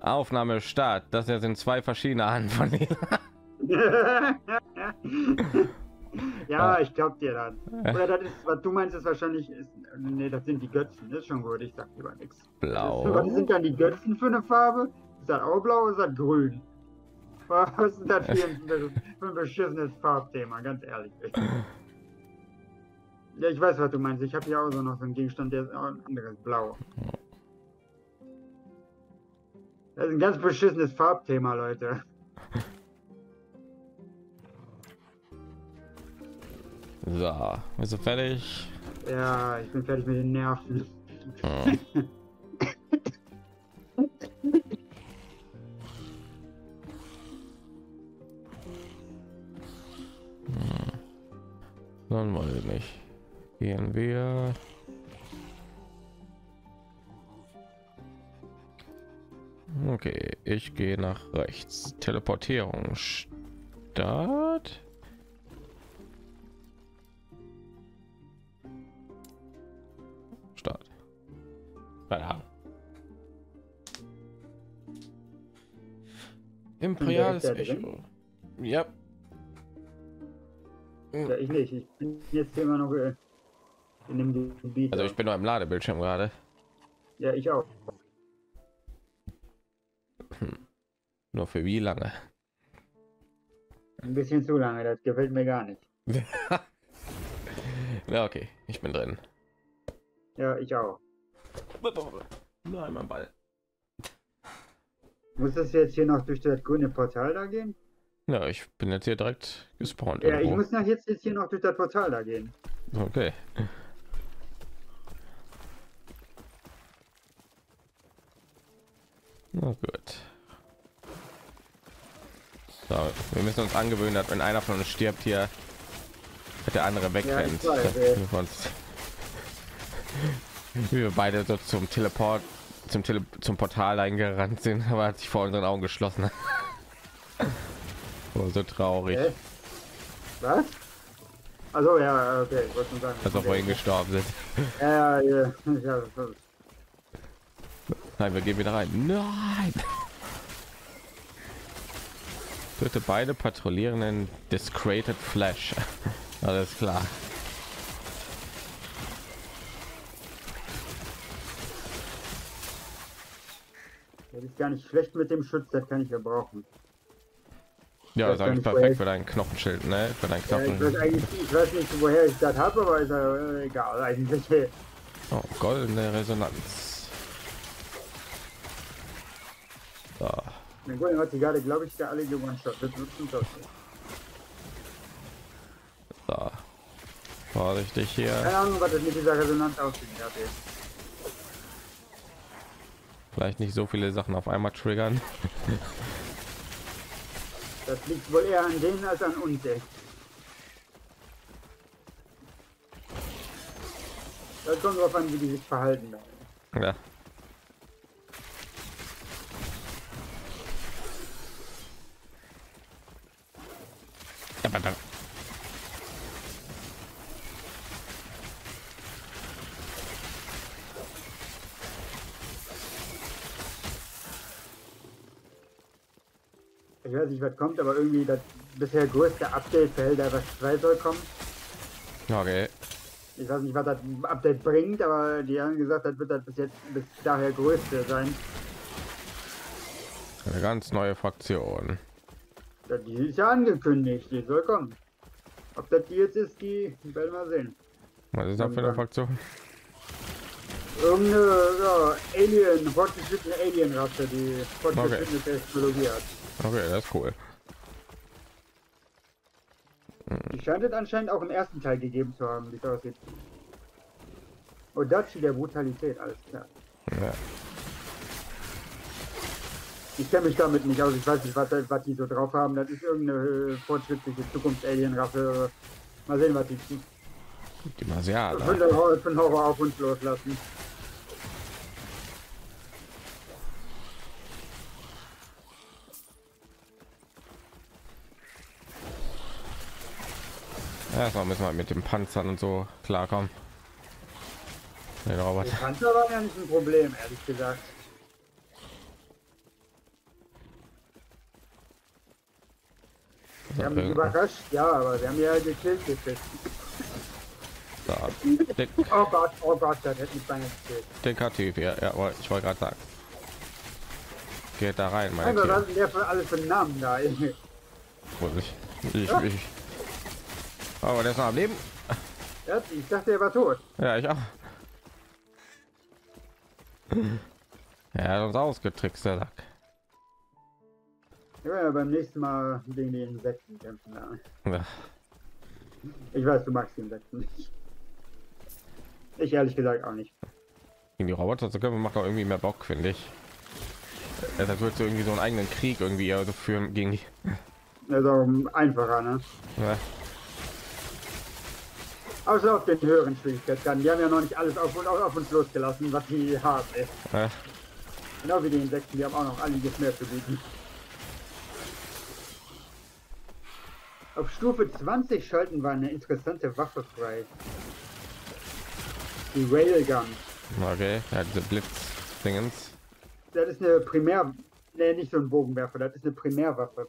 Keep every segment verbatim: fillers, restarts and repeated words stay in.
Aufnahme Start. Das hier sind zwei verschiedene Arten von Lila. Ja, ich glaub dir das. Oder das ist, was du meinst, ist wahrscheinlich, ist, nee, das sind die Götzen, ist schon gut, ich sag lieber nichts. Blau. Was sind dann die Götzen für eine Farbe? Ist das auch blau oder ist das grün? Was ist das für ein, für ein beschissenes Farbthema, ganz ehrlich. Ja, ich weiß, was du meinst. Ich habe hier auch so noch so einen Gegenstand, der ist auch ein anderes Blau. Das ist ein ganz beschissenes Farbthema, Leute. So, bist du fertig? Ja, ich bin fertig mit den Nerven. Hm. Hm. Dann weiß ich nicht. Gehen wir. Okay, ich gehe nach rechts. Teleportierung. Start. Start. Keine Ahnung. Imperiales Echo. Ja. Ja, ich nicht. Ich bin jetzt immer noch in dem Gebiet. Also ich bin nur im Ladebildschirm gerade. Ja, ich auch. Hm. Nur für wie lange? Ein bisschen zu lange, das gefällt mir gar nicht. Ja, okay, ich bin drin. Ja, ich auch. Nein, mein Ball. Muss das jetzt hier noch durch das grüne Portal da gehen? Ja, ich bin jetzt hier direkt gespawnt. Ja, irgendwo. ich muss nach jetzt, jetzt hier noch durch das Portal da gehen. Okay. Na gut. So, wir müssen uns angewöhnen, dass wenn einer von uns stirbt hier, wird der andere wegrennt. Ja, ich weiß, wir, uns, wir beide so zum Teleport, zum Tele zum Portal eingerannt sind, aber hat sich vor unseren Augen geschlossen. Oh, so traurig. Hä? Was? Also ja, okay, ich wollte schon sagen. Als wir okay. vorhin gestorben sind. Ja, ja, ja. ja. Nein, wir gehen wieder rein. Nein! Töte beide patrouillierenden Discreted Flash. Alles klar. Das ist gar nicht schlecht mit dem Schutz, das kann ich ja brauchen. Ja, das ist eigentlich perfekt für dein Knochenschild, ne? Für dein Knochen. Ja, ich, weiß eigentlich, ich weiß nicht, woher ich das habe, aber ist ja äh, egal eigentlich. Oh, goldene Resonanz. So. Mein Golem hat die gerade, glaube ich, da alle gewonnen-shot. Das wird schon toll. So. Vorsichtig hier. Keine Ahnung, was das mit dieser Resonanz aussieht. Ja, okay. Vielleicht nicht so viele Sachen auf einmal triggern. Das liegt wohl eher an denen als an uns. Ey. Das kommt drauf an, wie die sich verhalten. Ja. Ich weiß nicht, was kommt, aber irgendwie das bisher größte Update für Helldivers was zwei soll kommen. Okay. Ich weiß nicht, was das Update bringt, aber die haben gesagt, das wird das bis jetzt bis daher größte sein. Eine ganz neue Fraktion. Ja, die ist ja angekündigt, die soll kommen. Ob das die jetzt ist, die werden wir sehen. Was ist das für eine Fraktion? Irgendeine ja, Alien, fortgeschrittene Alien-Rasse, die fortgeschrittene okay. Technologie hat. Okay, das ist cool. Die scheint es anscheinend auch im ersten Teil gegeben zu haben, wie es aussieht. Odachi der Brutalität, alles klar. Ja. Ich kenne mich damit nicht aus, ich weiß nicht, was, was die so drauf haben. Das ist irgendeine fortschrittliche Zukunfts-Alien-Rasse. Mal sehen, was die tun. Die Marsianer. Von der Horror, von Horror auf uns loslassen. Erstmal müssen wir mit den Panzern und so klarkommen. Den Roboter. Die Panzer waren ja nicht ein Problem, ehrlich gesagt. Wir haben ihn überrascht, ja, aber wir haben ja gekillt gekriegt. So, dick, Oh Gott, oh Gott, das hätte mich beinahe gekillt. dicker Typ hier. Ja, ich wollte gerade sagen. Geht da rein, mein Also, Tier. was ist denn der für alles für einen Namen da? Muss ich, ich, Ja. ich. Aber der ist noch am Leben. Ja, ich dachte, er war tot. Ja, ich auch. Ja, er hat uns ausgetrickst, der Lack. Wir werden ja beim nächsten Mal gegen die Insekten kämpfen. Ja. Ja. Ich weiß, du magst die Insekten nicht. Ich ehrlich gesagt auch nicht. Gegen die Roboter zu können, macht auch irgendwie mehr Bock, finde ich. Das wird so irgendwie so einen eigenen Krieg irgendwie also führen gegen die. Das ist auch einfacher, ne? Ja. Außer auf den höheren Schwierigkeitsgraden. Die haben ja noch nicht alles auf, auf uns losgelassen, was die haben. Ey. Ja. Genau wie die Insekten, die haben auch noch einiges mehr zu bieten. Auf Stufe zwanzig schalten wir eine interessante Waffe frei. Die Railgun. Okay, ja, diese Blitz-Dingens. Das ist eine Primär... Ne, nicht so ein Bogenwerfer, das ist eine Primärwaffe.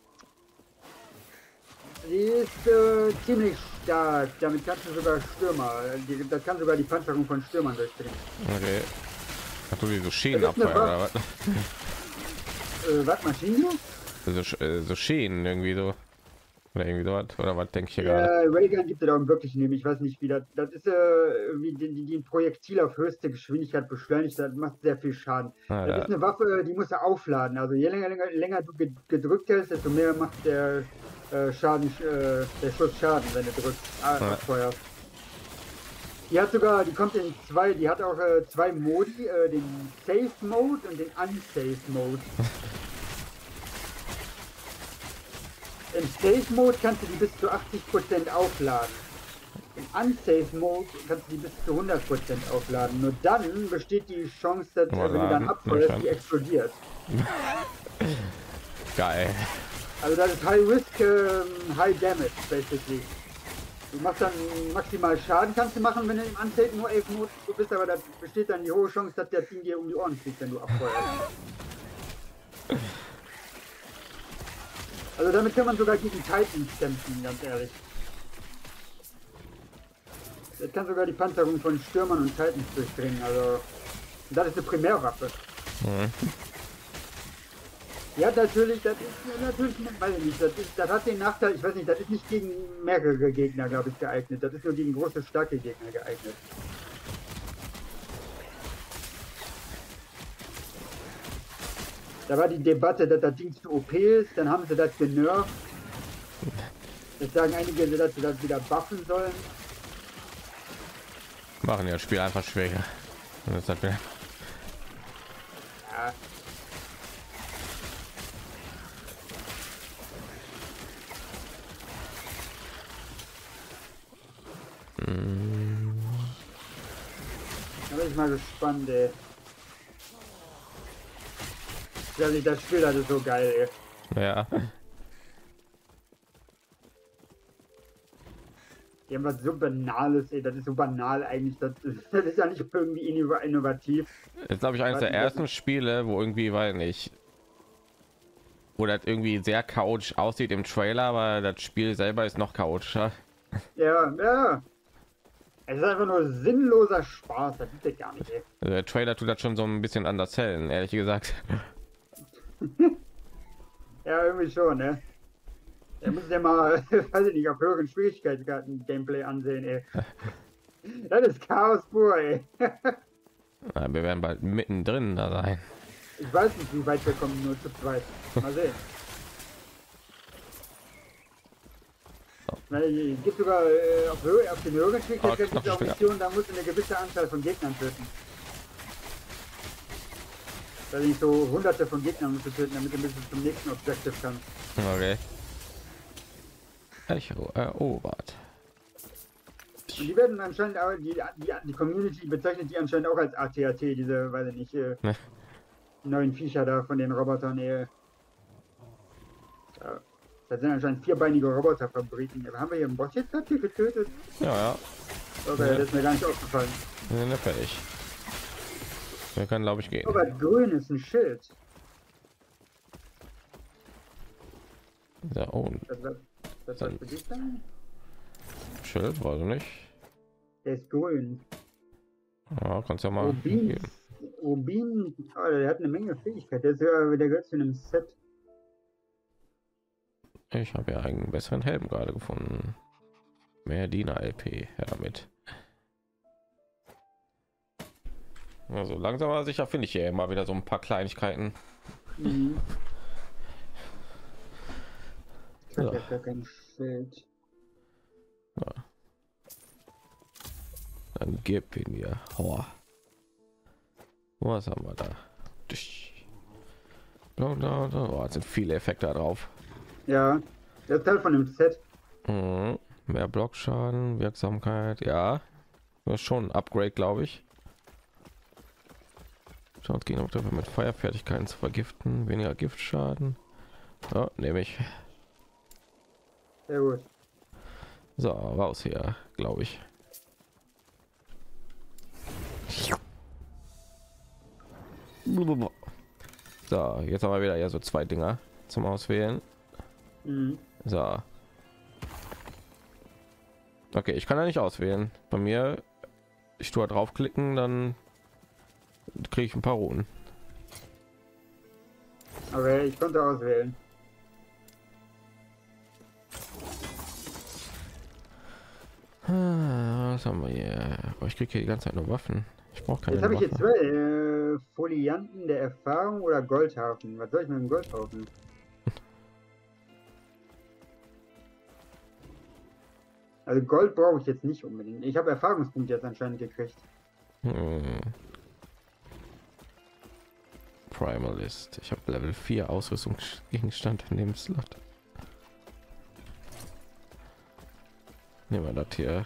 Die ist äh, ziemlich stark, damit kannst du sogar Stürmer, die, das kann sogar die Panzerung von Stürmern durchdringen. Okay. Ach du, die so Schienen Das ist eine abfeuern oder was? Äh, was, Maschinen? So, Sch- äh, so Schienen irgendwie so. Oder irgendwie so was. Oder was denke ich hier gerade? Ja, Raygun gibt es auch im wirklichen Leben, ich weiß nicht wie das, das ist äh, wie die, die, die ein Projektil auf höchste Geschwindigkeit beschleunigt, das macht sehr viel Schaden. Ah, Das ja. ist eine Waffe, die musst du aufladen, also je länger, länger, länger du ge- gedrückt hältst, desto mehr macht der äh, Schaden, äh, der Schuss Schaden, wenn du drückst, äh, Ja. abfeuerst. Die hat sogar, die kommt in zwei, die hat auch äh, zwei Modi, äh, den Safe Mode und den Unsafe Mode. Im Safe Mode kannst du die bis zu achtzig Prozent aufladen. Im Unsafe Mode kannst du die bis zu hundert Prozent aufladen. Nur dann besteht die Chance, dass Mal äh, wenn du dann laden, abfeuerst, mal die explodiert. Geil. Also das ist High Risk, ähm, High Damage, basically. Du machst dann maximal Schaden, kannst du machen, wenn du im Unsafe Mode bist, aber da besteht dann die hohe Chance, dass der Ding dir um die Ohren fliegt, wenn du abfeuerst. Also damit kann man sogar gegen Titans kämpfen, ganz ehrlich. Das kann sogar die Panzerung von Stürmern und Titans durchdringen, also das ist eine Primärwaffe. Mhm. Ja, natürlich, das ist natürlich, weiß ich nicht, das, ist, das hat den Nachteil, ich weiß nicht, das ist nicht gegen mehrere Gegner, glaube ich, geeignet. Das ist nur gegen große, starke Gegner geeignet. Da war die Debatte, dass das Ding zu O P ist, dann haben sie das genervt. Jetzt sagen einige, dass sie das wieder buffen sollen. Machen ja das Spiel einfach schwerer. Und das hat mir. Ja. Da bin ich mal gespannt, ey. Ja, das Spiel, das ist so geil, ey. Ja. Die haben was so Banales, ey. Das ist so banal eigentlich. Das ist, das ist ja nicht irgendwie innov- innovativ. Das ist glaube ich eines der ersten Spiele, wo irgendwie, weil nicht, wo das irgendwie sehr chaotisch aussieht im Trailer, aber das Spiel selber ist noch chaotischer. Ja, ja. Es ist einfach nur sinnloser Spaß. Das ist ja gar nicht, ey. Also der Trailer tut das schon so ein bisschen anders hellen, ehrlich gesagt. Ja, irgendwie schon, ne? Er muss ja mal, weiß ich nicht, auf höheren Schwierigkeitsgraden Gameplay ansehen, ey. Das ist Chaos pur, ey. Ja, wir werden bald mittendrin da sein. Ich weiß nicht, wie weit wir kommen, nur zu zweit. Mal sehen. Weil es gibt sogar äh, auf, Höhe, auf den höheren Schwierigkeitsgrad Oh, gibt es auch Missionen, da muss eine gewisse Anzahl von Gegnern töten. Weil nicht so hunderte von Gegnern musst du töten, damit du bis zum nächsten Objective kannst. Okay. Echo erobert. Und die werden anscheinend auch, die, die, die Community bezeichnet die anscheinend auch als A T A T, diese, weiß ich nicht, äh, Ne. neuen Viecher da von den Robotern. Äh, ja, das sind anscheinend vierbeinige Roboterfabriken. Aber haben wir hier einen Boss jetzt hier getötet? Ja, ja. Okay, Ja. das ist mir gar nicht aufgefallen. Wir sind ja fertig. Wir können, glaube ich, gehen. Aber grün ist ein Schild. So, oh, Das war, Das Dann- was für dich dann? Schild, weiß ich nicht. Der ist grün. Ja, kannst ja mal Rubin. geben. Rubin, oh, der hat eine Menge Fähigkeit. Der ist ja wieder gehört zu einem Set. Ich habe ja einen besseren Helm gerade gefunden. Mehr Diener L P, her damit. Also langsam aber sicher finde ich hier immer wieder so ein paar Kleinigkeiten. Mhm. Ich hab Ja. ja gar kein Schild. Dann gib ihn mir. Hauer. Was haben wir da? Dich. Da, da, da. Oh, jetzt sind viele Effekte da drauf. Ja, der ist Teil von dem Set. Mhm. Mehr Blockschaden, Wirksamkeit, ja. Das ist schon ein Upgrade, glaube ich. Schaut gegen Opfer mit Feuerfertigkeiten zu vergiften, weniger Giftschaden. Ja, nehme ich. Sehr gut. So, raus hier, glaube ich. So, jetzt haben wir wieder ja so zwei Dinger zum Auswählen. Mhm. So. Okay, ich kann ja nicht auswählen. Bei mir, ich tue draufklicken, dann kriege ich ein paar Runen. Okay, ich konnte auswählen. Ah, was haben wir hier? Oh, ich kriege hier die ganze Zeit nur Waffen. Ich brauche keine Jetzt habe ich jetzt Waffe. zwei äh, Folianten der Erfahrung oder Goldhafen. Was soll ich mit dem Goldhafen? Also Gold brauche ich jetzt nicht unbedingt. Ich habe Erfahrungspunkte jetzt anscheinend gekriegt. Hm. Primalist. Ich habe Level vier Ausrüstungsgegenstand in dem Slot. Nehmen wir das hier.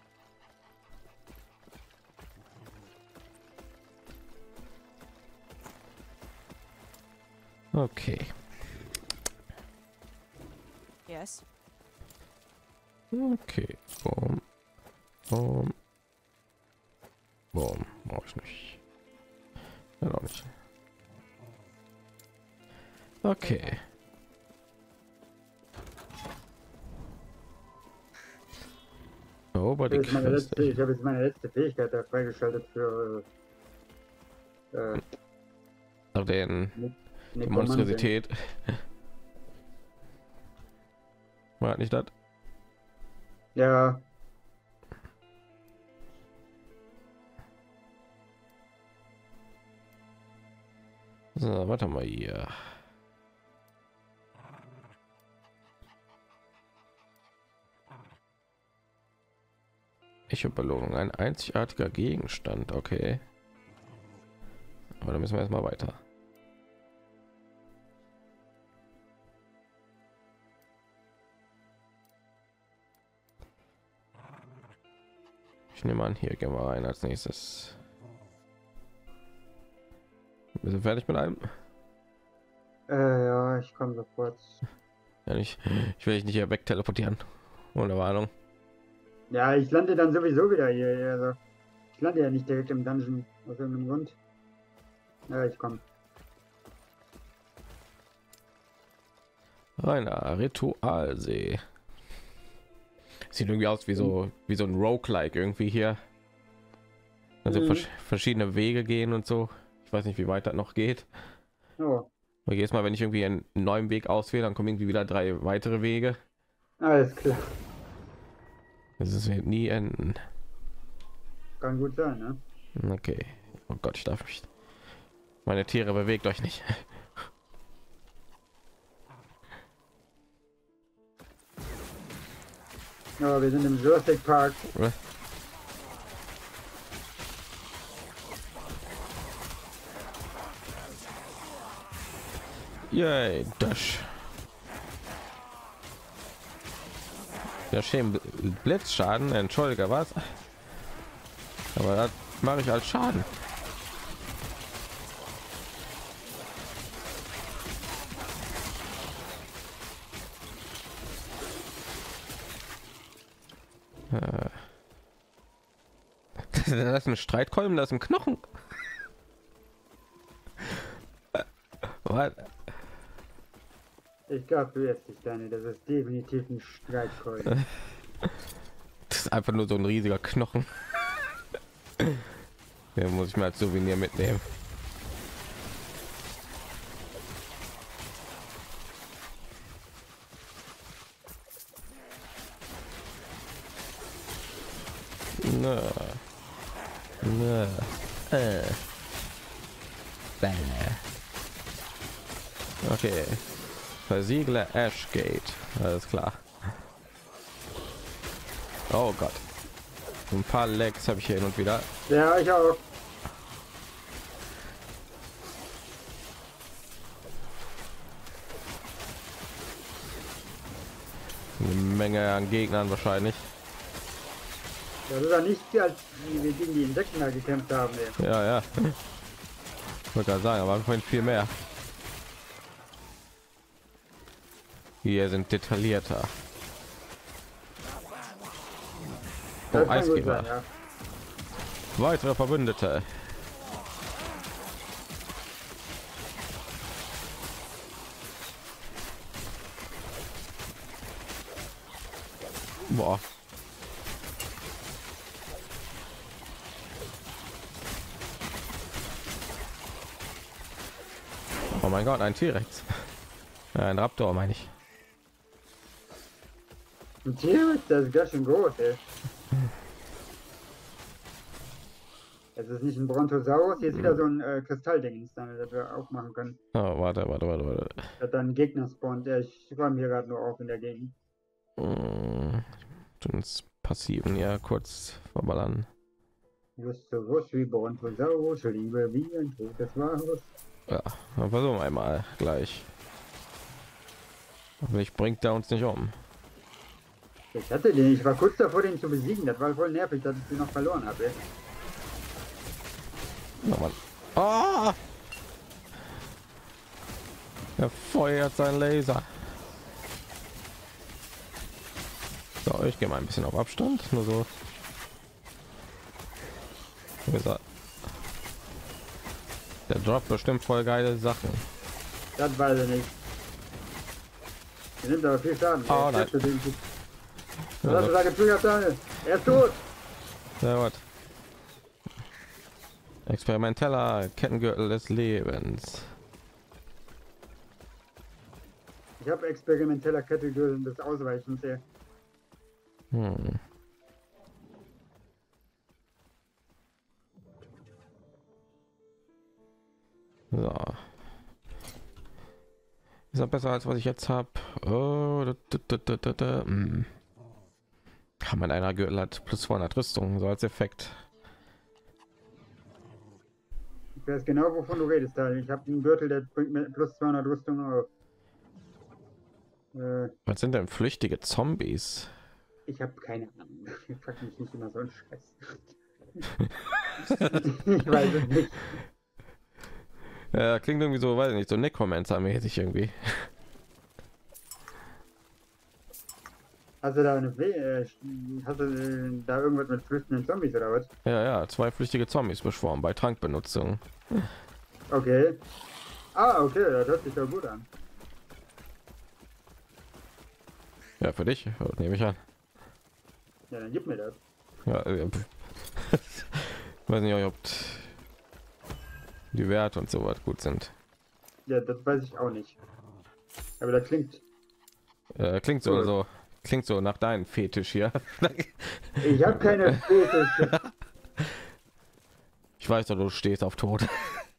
Okay. Yes. Okay. Boom. Boom. Boom. Brauche ich nicht. Ja, auch nicht. Okay. Oh, bei Das ist meine Quest. letzte, ich habe jetzt meine letzte Fähigkeit da freigeschaltet für äh, Nach den die Nekromanten. Monstrosität. War nicht das? Ja, So, warte mal hier. Ich habe Belohnung, ein einzigartiger Gegenstand, okay. Aber da müssen wir erstmal weiter. Ich nehme an, hier gehen wir rein als nächstes. Wir sind fertig mit allem. äh, ja, ich komme sofort. Ja, nicht, ich will dich nicht hier weg teleportieren. Ohne Warnung. Ja, ich lande dann sowieso wieder hier. Also, ich lande ja nicht direkt im Dungeon aus irgendeinem Grund. Ja, ich komme. Reiner Ritualsee. Sieht irgendwie aus wie so wie so ein Roguelike irgendwie hier. Also Mhm. vers verschiedene Wege gehen und so. Ich weiß nicht, wie weit das noch geht. Oh, Aber jedes Mal, wenn ich irgendwie einen neuen Weg auswähle, dann kommen irgendwie wieder drei weitere Wege. alles klar. Das ist wird nie enden. Kann gut sein, ne? Okay. Oh Gott, ich darf mich. Meine Tiere, bewegt euch nicht. Ja, wir sind im Jurassic Park. Yay, Dash. Ja, schön Blitzschaden, entschuldige was. Aber das mache ich als Schaden. Äh. Das ist ein Streitkolben, das ist ein Knochen. Was? Ich glaube, du irrst dich, Daniel. Das ist definitiv ein Streitkolben. Das ist einfach nur so ein riesiger Knochen. Den muss ich mir als Souvenir mitnehmen. Nö. Nö. Äh. Bäh. Okay. Versiegle Ashgate. Alles klar. Oh Gott. Ein paar Lecks habe ich hier hin und wieder. Ja, ich auch. Eine Menge an Gegnern wahrscheinlich. Das ist ja nicht, als wir gegen die Insekten da gekämpft haben. Ey. Ja, ja. Ich wollte gerade sagen, aber vorhin viel mehr. Hier sind detaillierter. Oh, Das kann gut Eisgeber. sein, ja. Weitere Verbündete. Boah. Oh mein Gott, ein T-Rex. Ein Raptor, meine ich. Ein Tier, das ist ganz schön groß, ey. Es ist nicht ein Brontosaurus, hier ist wieder so ein äh, Kristallding, das wir aufmachen können. Oh, warte, warte, warte, warte. Das dann ein Gegner spawnt. Ja, ich räume hier gerade nur auf in der Gegend. Hm, ins Passiven ja kurz verballern. Justus wie Brontosaurus, Liebe wie ein totes Walrus. Ja, dann versuchen wir einmal gleich. Hoffentlich bringt er uns nicht um. Ich hatte den, ich war kurz davor, den zu besiegen. Das war voll nervig, dass ich den noch verloren habe. ey. Oh Mann. Ah! Er feuert sein Laser. So, ich gehe mal ein bisschen auf Abstand, nur so. Wie gesagt, der Drop bestimmt voll geile Sachen. Das weiß ich nicht. Der nimmt aber viel Schaden. Oh, Ey, nein. du den- Was hast du da getriggert, Daniel? Er ist tot! Sehr gut. Experimenteller Kettengürtel des Lebens. Ich habe experimenteller Kettegürtel des Ausweichens. Ey. Hm. So. Ist noch besser als was ich jetzt habe. Oh, da, da, da, da, da. Hm. Kann man einer Gürtel hat plus zweihundert Rüstung so als Effekt. Ich weiß genau, wovon du redest, Daniel. Ich habe einen Gürtel, der bringt mir plus zweihundert Rüstung auf. Äh, Was sind denn flüchtige Zombies? ich habe keine Ahnung. Ich frag mich nicht immer so einen Scheiß. Ich weiß es nicht. Ja, klingt irgendwie so, weiß ich nicht, so Necromancer-mäßig irgendwie. Hast du da eine We äh, hast du äh, da irgendwas mit flüchtenden Zombies oder was? Ja, ja, zwei flüchtige Zombies beschworen bei Trankbenutzung. Okay. Ah, okay, das hört sich doch gut an. Ja, für dich, nehme ich an. Ja, dann gib mir das. Ja, äh, weiß nicht, ob die Werte und so was gut sind. Ja, das weiß ich auch nicht. Aber das klingt. Äh, klingt so, Cool. so, klingt so nach deinem Fetisch hier. Ich habe keine Fotos. Ich weiß doch, du stehst auf Tod.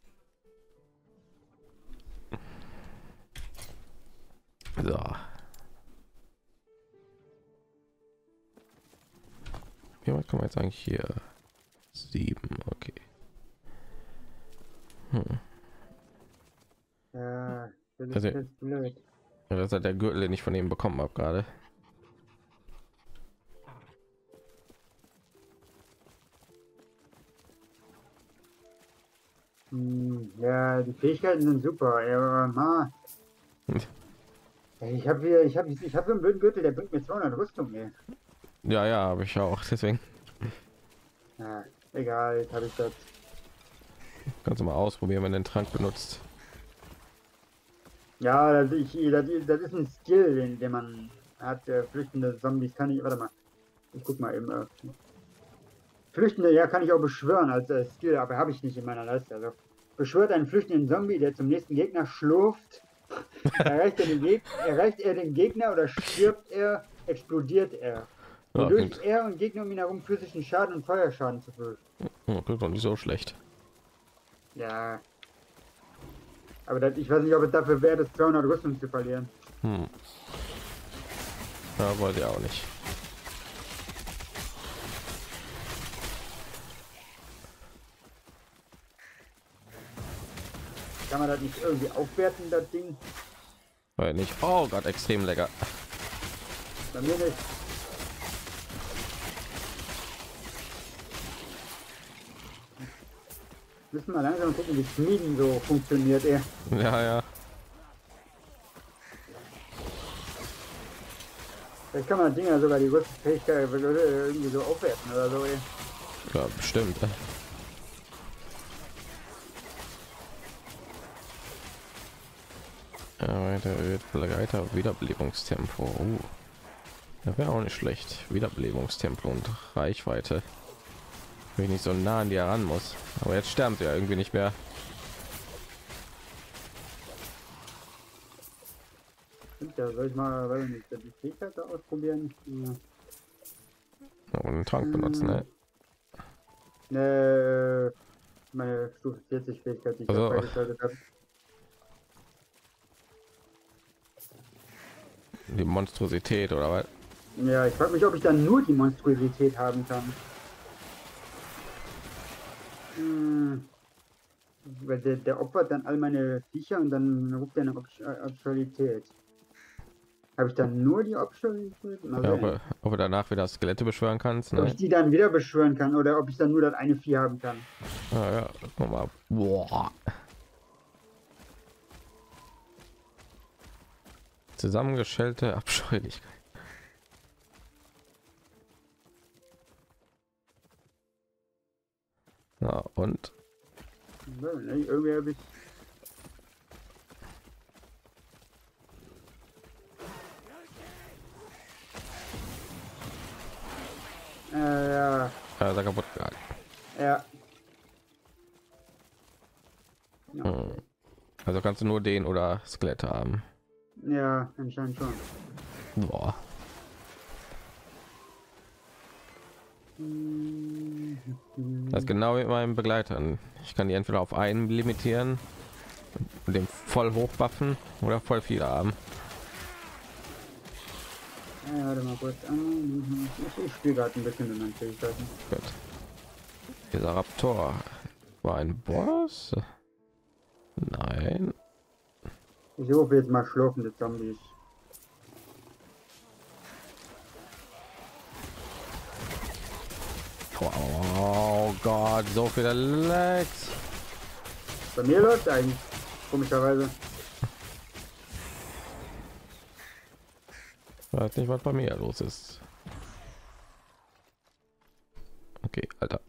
So. Wie weit kann man jetzt eigentlich hier? Sieben, okay. Hm. Ja, das ist, Also- das ist blöd. Ja, das hat der Gürtel, den ich von ihm bekommen habe gerade. Hm, ja, die Fähigkeiten sind super, ja, aber ma. Ich habe hier, ich habe, ich habe so einen blöden Gürtel, der bringt mir zweihundert Rüstung, ey. Ja, ja, habe ich auch. Deswegen Ja, egal, jetzt habe ich das. kannst du mal ausprobieren, wenn du den Trank benutzt. Ja, das, ich, das, das ist ein Skill, den, den man hat. Äh, flüchtende Zombies kann ich. Warte mal. Ich guck mal eben. Äh, Flüchtende, ja, kann ich auch beschwören als äh, Skill, aber habe ich nicht in meiner Leiste. Also beschwört einen flüchtenden Zombie, der zum nächsten Gegner schlurft. Erreicht er den, Geg erreicht er den Gegner oder stirbt er, explodiert er. Ja, Wodurch klingt, er und Gegner um ihn herum physischen Schaden und Feuerschaden zufügen. ja, klingt doch nicht so schlecht. Ja. Aber das, ich weiß nicht, ob es dafür wert ist, zweihundert Rüstung zu verlieren. Hm. Ja, wollte ich auch nicht. Kann man das nicht irgendwie aufwerten, das Ding? Weil nicht. Oh Gott, extrem lecker. Bei mir nicht. Müssen wir langsam gucken, wie Schmieden so funktioniert, ey. Ja, ja. Vielleicht kann man das Ding ja sogar die Rüstungsfähigkeit irgendwie so aufwerten oder so, ey. Ja, bestimmt. Weiter Begleiter Wiederbelebungstempo. Uh. Das wäre auch nicht schlecht. Wiederbelebungstempo und Reichweite. Wenn ich nicht so nah an die heran muss. Aber jetzt sterben sie ja irgendwie nicht mehr. Stimmt ja, soll ich mal, weiß ich nicht, die Fähigkeit da ausprobieren? Ja. Und einen Trank benutzen, ne? Äh, meine Stufe vierzig Fähigkeit, die ich Also, freigeschaltet habe. die Monstrosität oder was? Ja, ich frage mich, ob ich dann nur die Monstrosität haben kann. Hm, weil der, der opfert dann all meine Viecher und dann ruft er eine Optionalität. Habe ich dann nur die Optionalität? Mal Ja, sehen. ob, ob du danach wieder Skelette beschwören kannst, Ob ne? ich die dann wieder beschwören kann oder ob ich dann nur das eine Vieh haben kann. Ah, ja, guck mal. Boah. Zusammengestellte Abscheulichkeit. Ja, und Ja, ne, irgendwie habe ich. Äh, ja. ja, ist er kaputt gegangen. Ja. Hm. Also kannst du nur den oder Skelette haben. Ja, anscheinend schon. Boah. Das ist genau mit meinen Begleitern. Ich kann die entweder auf einen limitieren und dem voll hoch buffen oder voll viel haben. Ja, warte mal kurz. Ich, ich spiele gerade ein bisschen mit meinen Fähigkeiten. Gut. Dieser Raptor war ein Boss. Nein. Ich rufe jetzt mal schlurfende Zombies. Oh Gott, so viele Lags. Bei mir läuft eigentlich, komischerweise. Ich weiß nicht, was bei mir los ist. Okay, Alter.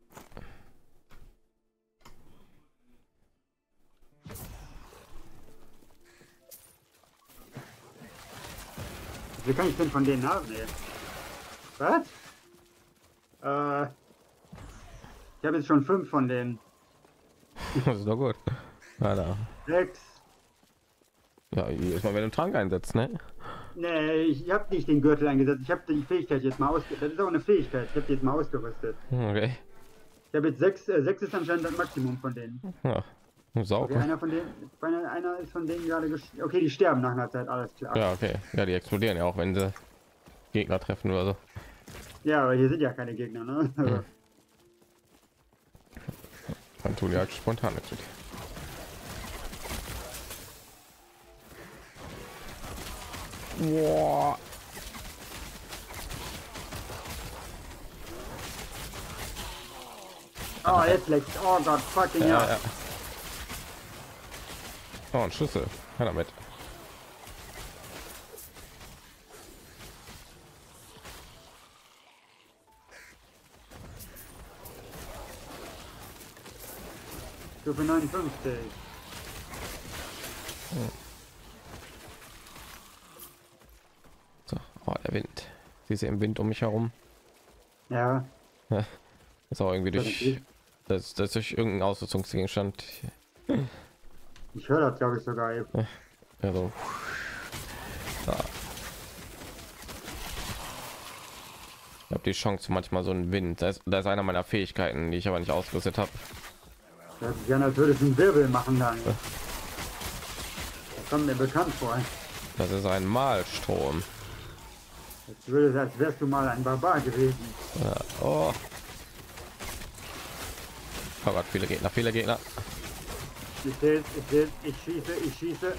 Wie kann ich denn von denen haben, ey? Was? Äh, ich habe jetzt schon fünf von denen. Das ist doch gut. Alter. Sechs. Ja, jedes Mal, wenn du einen Trank einsetzt, ne? Nee, ich habe nicht den Gürtel eingesetzt. Ich habe die Fähigkeit jetzt mal ausgerüstet. Das ist auch eine Fähigkeit. Ich habe die jetzt mal ausgerüstet. Okay. Ich habe jetzt sechs. Äh, sechs ist anscheinend das Maximum von denen. Ja. Sauber. Okay, einer von denen. Einer, einer ist von denen gerade. Okay, die sterben nach einer Zeit. Alles klar. Ja, okay. Ja, die explodieren ja auch, wenn sie Gegner treffen oder so. Ja, aber hier sind ja keine Gegner, ne? Hm. Dann tun die halt spontan natürlich. Boah. Oh, jetzt leckt. Oh Gott, fucking Ja, ja. ja. Oh, ein Schlüssel. Ja, damit. Stufe neunundfünfzig. wie sie im Wind um mich herum. Ja. Ist auch irgendwie durch, das, das durch irgendein Ausrüstungsgegenstand. Ich höre das, glaube ich, sogar eben. Also, ja. Ich habe die Chance manchmal so einen Wind. Das ist, das ist einer meiner Fähigkeiten, die ich aber nicht ausgerüstet habe. Das ist ja natürlich ein Wirbel machen dann. Das kommt mir bekannt vor. Das ist ein Malstrom. Jetzt würde es, als wärst du mal ein Barbar gewesen. Ja, oh. Oh Gott, viele Gegner, viele Gegner. Ich sehe, ich sehe, ich schieße, ich schieße.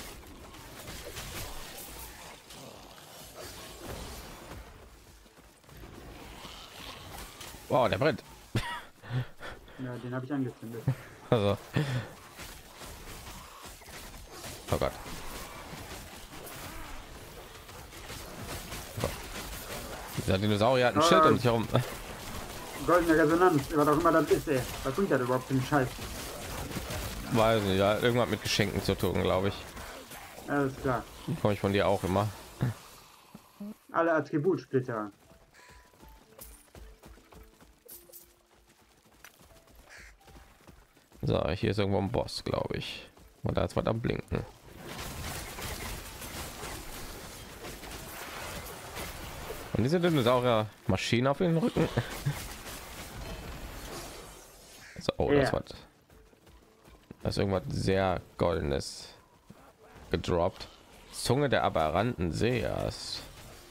Wow, der brennt. Ja, den habe ich angezündet. Also. Oh Gott. Oh. Dieser Dinosaurier hat ein Oh. Schild um sich herum. Goldene Resonanz, was auch immer das ist, ey. Was bringt das überhaupt für einen Scheiß? Weiß nicht, ja, irgendwas mit Geschenken zu tun, glaube ich. Alles klar. Komme ich von dir auch immer. Alle Attributsplitter. So, hier ist irgendwo ein Boss, glaube ich. Und da ist was am Blinken. Und diese Dinosaurier Maschinen auf den Rücken. So, oh, das Ja. war das ist irgendwas sehr goldenes gedroppt. Zunge der aberranten Seers.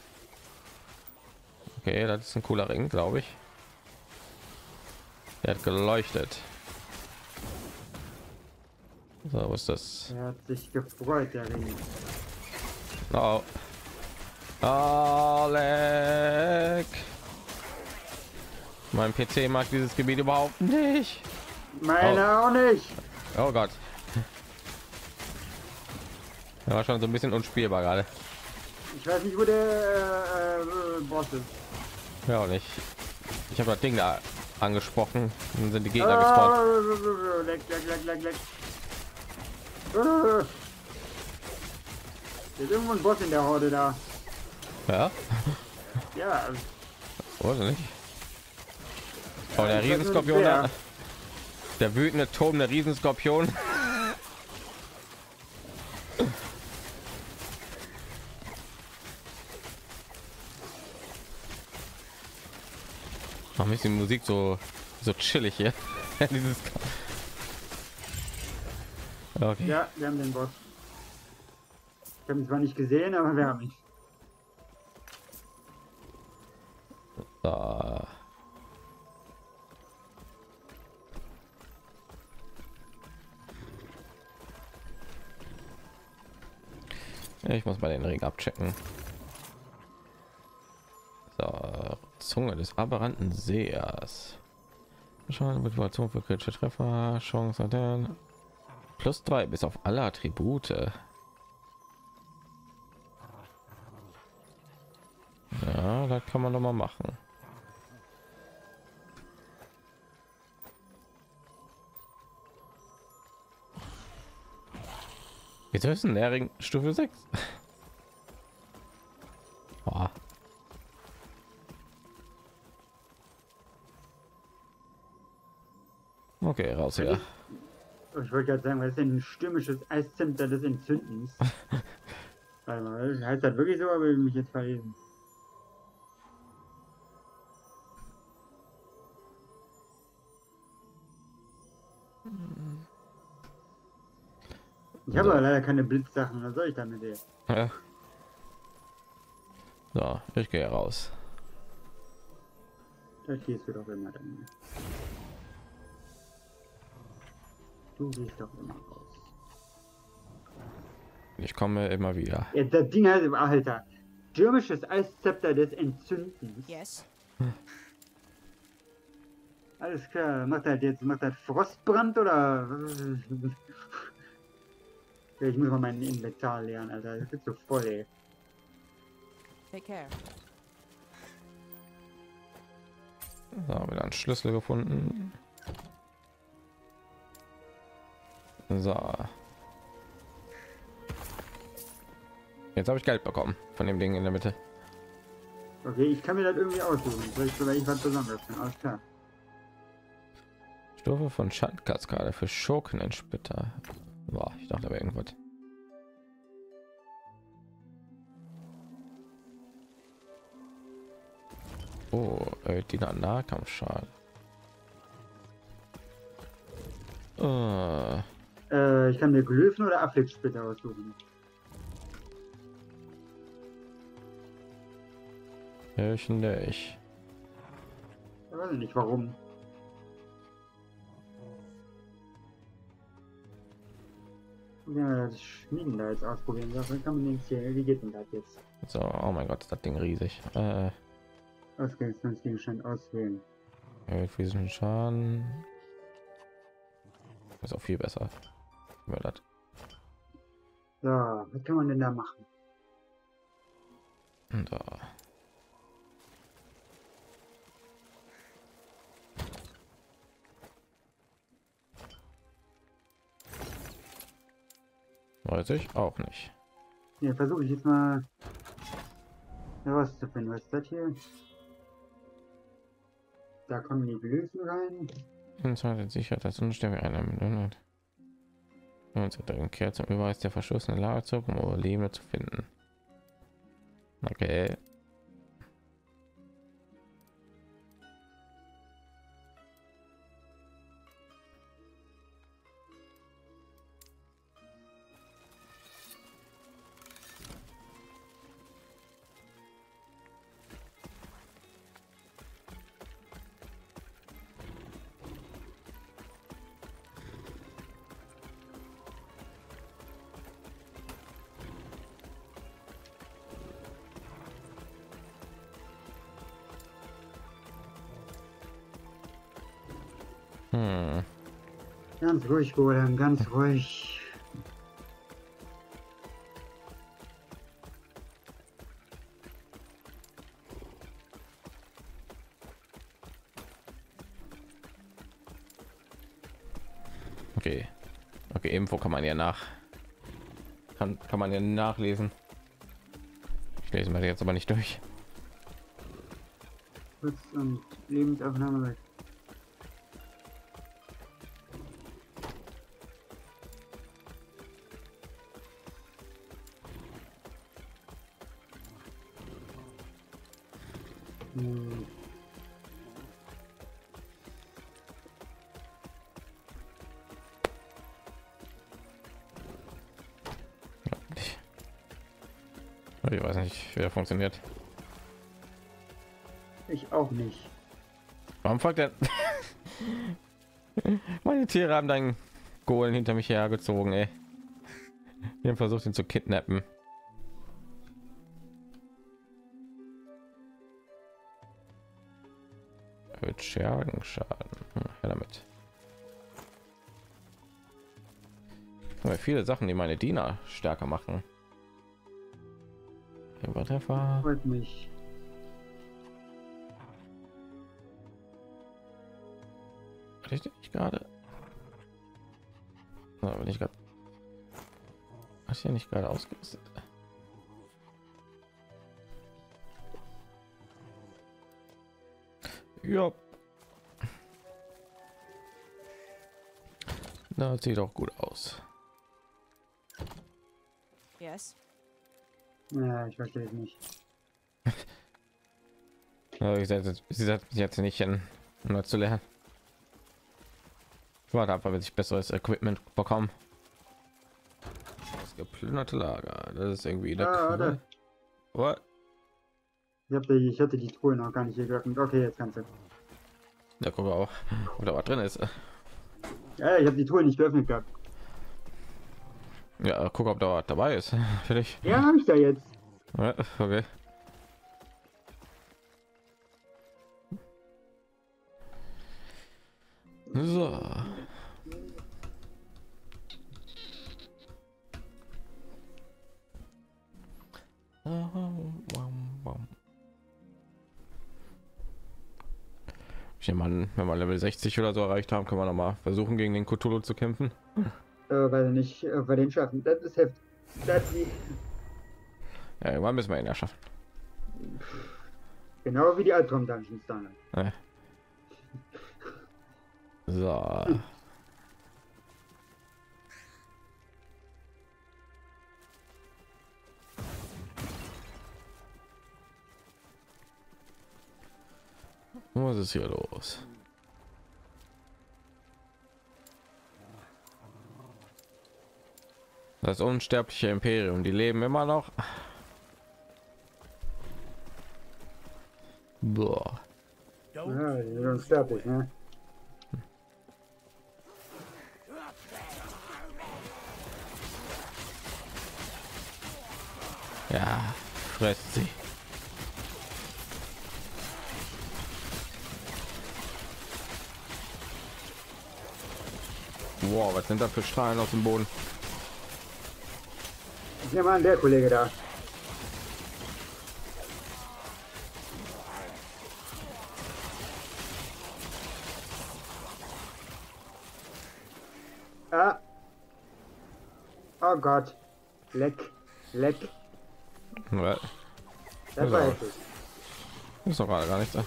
Okay, das ist ein cooler Ring, glaube ich. Der hat geleuchtet. So, was ist das? Er hat sich gefreut, der Ring. Oh. Alec. Mein P C mag dieses Gebiet überhaupt nicht. Meiner auch nicht. Oh Gott. Er war schon so ein bisschen unspielbar gerade. Ich weiß nicht, wo der äh, äh, Boss ist. Ja, auch nicht. Ich habe das Ding da angesprochen. Dann sind die Gegner Ah, gespawnt. leck, leck, leck, leck, leck. Ah. Hier ist irgendwo ein Boss in der Horde da. Ja, Ja, oder nicht? Oh, der ich weiß nur nicht, Riesenskorpion, wer. da. Der wütende Turm der Riesenskorpion. Warum ist die Musik so so chillig hier? Dieses okay. ja, wir haben den Boss. Ich habe ihn zwar nicht gesehen, aber wir haben ihn. So. Ich muss mal den Ring abchecken. So, Zunge des aberranten Sehers. Schauen Motivation für kritische Treffer, Chance dann plus drei bis auf alle Attribute. Ja, das kann man doch mal machen. Jetzt ist ein Ring Stufe sechs. Oh. Okay, raus hier. Ich wollte gerade sagen, was ist denn ein stürmisches Eiszentrum des Entzündens? Warte mal, heißt das wirklich so, aber will ich mich jetzt verlesen? Ich habe So. aber leider keine Blitzsachen, was soll ich damit hier? Ja. So, ich gehe raus. Da gehst du doch immer dann. Du gehst doch immer raus. Ich komme immer wieder. Ja, das Ding heißt, Alter, stürmisches Eiszepter des Entzündens. Yes. Alles klar, macht halt jetzt, macht halt Frostbrand oder? Ja, ich muss mal meinen Inventar lernen, Alter, das ist so voll, ey. Take care. So, wieder einen Schlüssel gefunden. So. Jetzt habe ich Geld bekommen von dem Ding in der Mitte. Okay, ich kann mir das irgendwie aussuchen. Vielleicht sogar ich was Besonderes bin. Alles klar. Stufe von Schandkaskade für Schurken-Splitter. Boah, ich dachte aber irgendwas. Oh, äh, die Nahkampfschaden. Äh, Äh, ich kann mir Glyphen oder Afflict-Splitter aussuchen. ich nicht. Ich weiß nicht warum. Ja, das Schmieden da jetzt ausprobieren. Da kann man nichts hier. Wie geht denn das jetzt? So, oh mein Gott, ist das Ding riesig. Äh, Ausgangsgegenstand auswählen. erhöht physischen Schaden. Ist auch viel besser. Wie war das? So, was kann man denn da machen? Und da. Weiß ich auch nicht. Hier versuche ich jetzt mal herauszufinden. Was ist das hier? Da kommen die Glyphen rein. Und zwar sichert das Unstände einer Million und kehrt zum Überweis der verschlossenen Lagerzug, um Überlebende zu finden. Okay. Hm. Ganz ruhig, Golem, ganz ruhig. Okay. Okay, Info kann man ja nach kann, kann man ja nachlesen. Ich lese mal jetzt aber nicht durch. Kurz und Lebensaufnahme. Hm. Ich weiß nicht, wie er funktioniert. Ich auch nicht. Warum fragt er? Meine Tiere haben deinen Golem hinter mich hergezogen, ey. Wir haben versucht, ihn zu kidnappen. Mit Schergen Schaden. Hm, ja, damit. Aber viele Sachen, die meine Diener stärker machen. Treffer. Freut mich. Richtig gerade. Na, wenn ich gerade. Hast ja nicht gerade ausgerüstet. Ja. Na, sieht auch gut aus. Yes. Ja, ich verstehe es nicht. Ja, ich setze, sie setzt mich jetzt nicht hin, um das zu lernen. Ich warte einfach, wenn ich besseres Equipment bekomme. Das geplünderte Lager, das ist irgendwie der Ah, Quelle. What? Ich, hab die, ich hatte die Truhe noch gar nicht hier geöffnet. Okay, jetzt kannst du. Da gucken wir auch, oder was drin ist. Ja, ich habe die Truhe nicht geöffnet gehabt. Ja, guck, ob da was dabei ist. Für dich. Ja, habe ich da jetzt. Ja, okay. So. Ich nehme an, wenn wir Level sechzig oder so erreicht haben, können wir noch mal versuchen, gegen den Cthulhu zu kämpfen. Äh, weil er nicht äh, bei den schaffen. Das ist heftig. Das ist Ja, irgendwann müssen wir ihn ja schaffen. Genau wie die Albtraum Dungeons dann. Äh. So. Was ist hier los? Das unsterbliche Imperium, die leben immer noch. Boah. Ja, die sind unsterblich, ne? Ja, fresst sie. Wow, was sind da für Strahlen aus dem Boden? Ich nehme an, der Kollege da. Ah. Oh Gott. Leck. Leck. Ja, Das war Also. heftig. ist doch gerade gar nichts.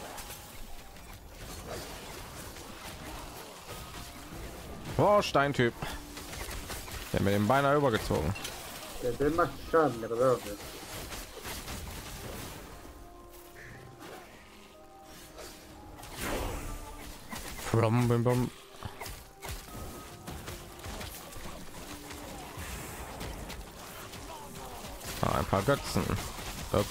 Oh, Steintyp. Der mit dem Beiner übergezogen. Der, der macht Schaden, der Reserve. Brum, bum, bum. Ah, ein paar Götzen. Upp.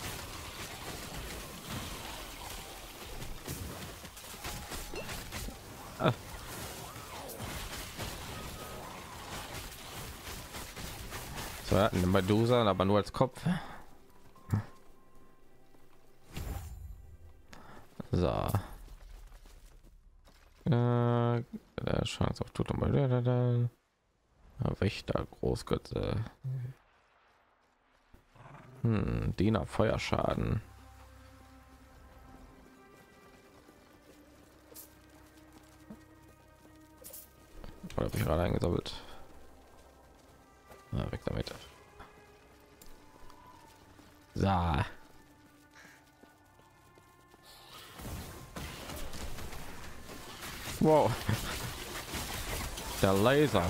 Ah. So, ja, eine Medusa, aber nur als Kopf. So. Äh, der Chance auf Tod und Wächter, Großgötze. Hm, Diener, Feuerschaden. Oder habe ich gerade eingesammelt? Na, weg damit. So. Wow. Der Laser.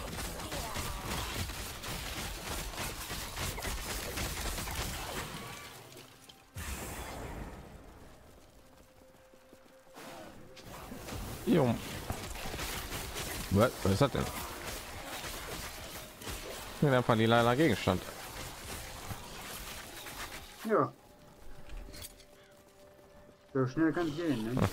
Jo. Was, was ist das denn? Ja, einfach die leider Gegenstand. Ja. So schnell kann es gehen, ne? Hm.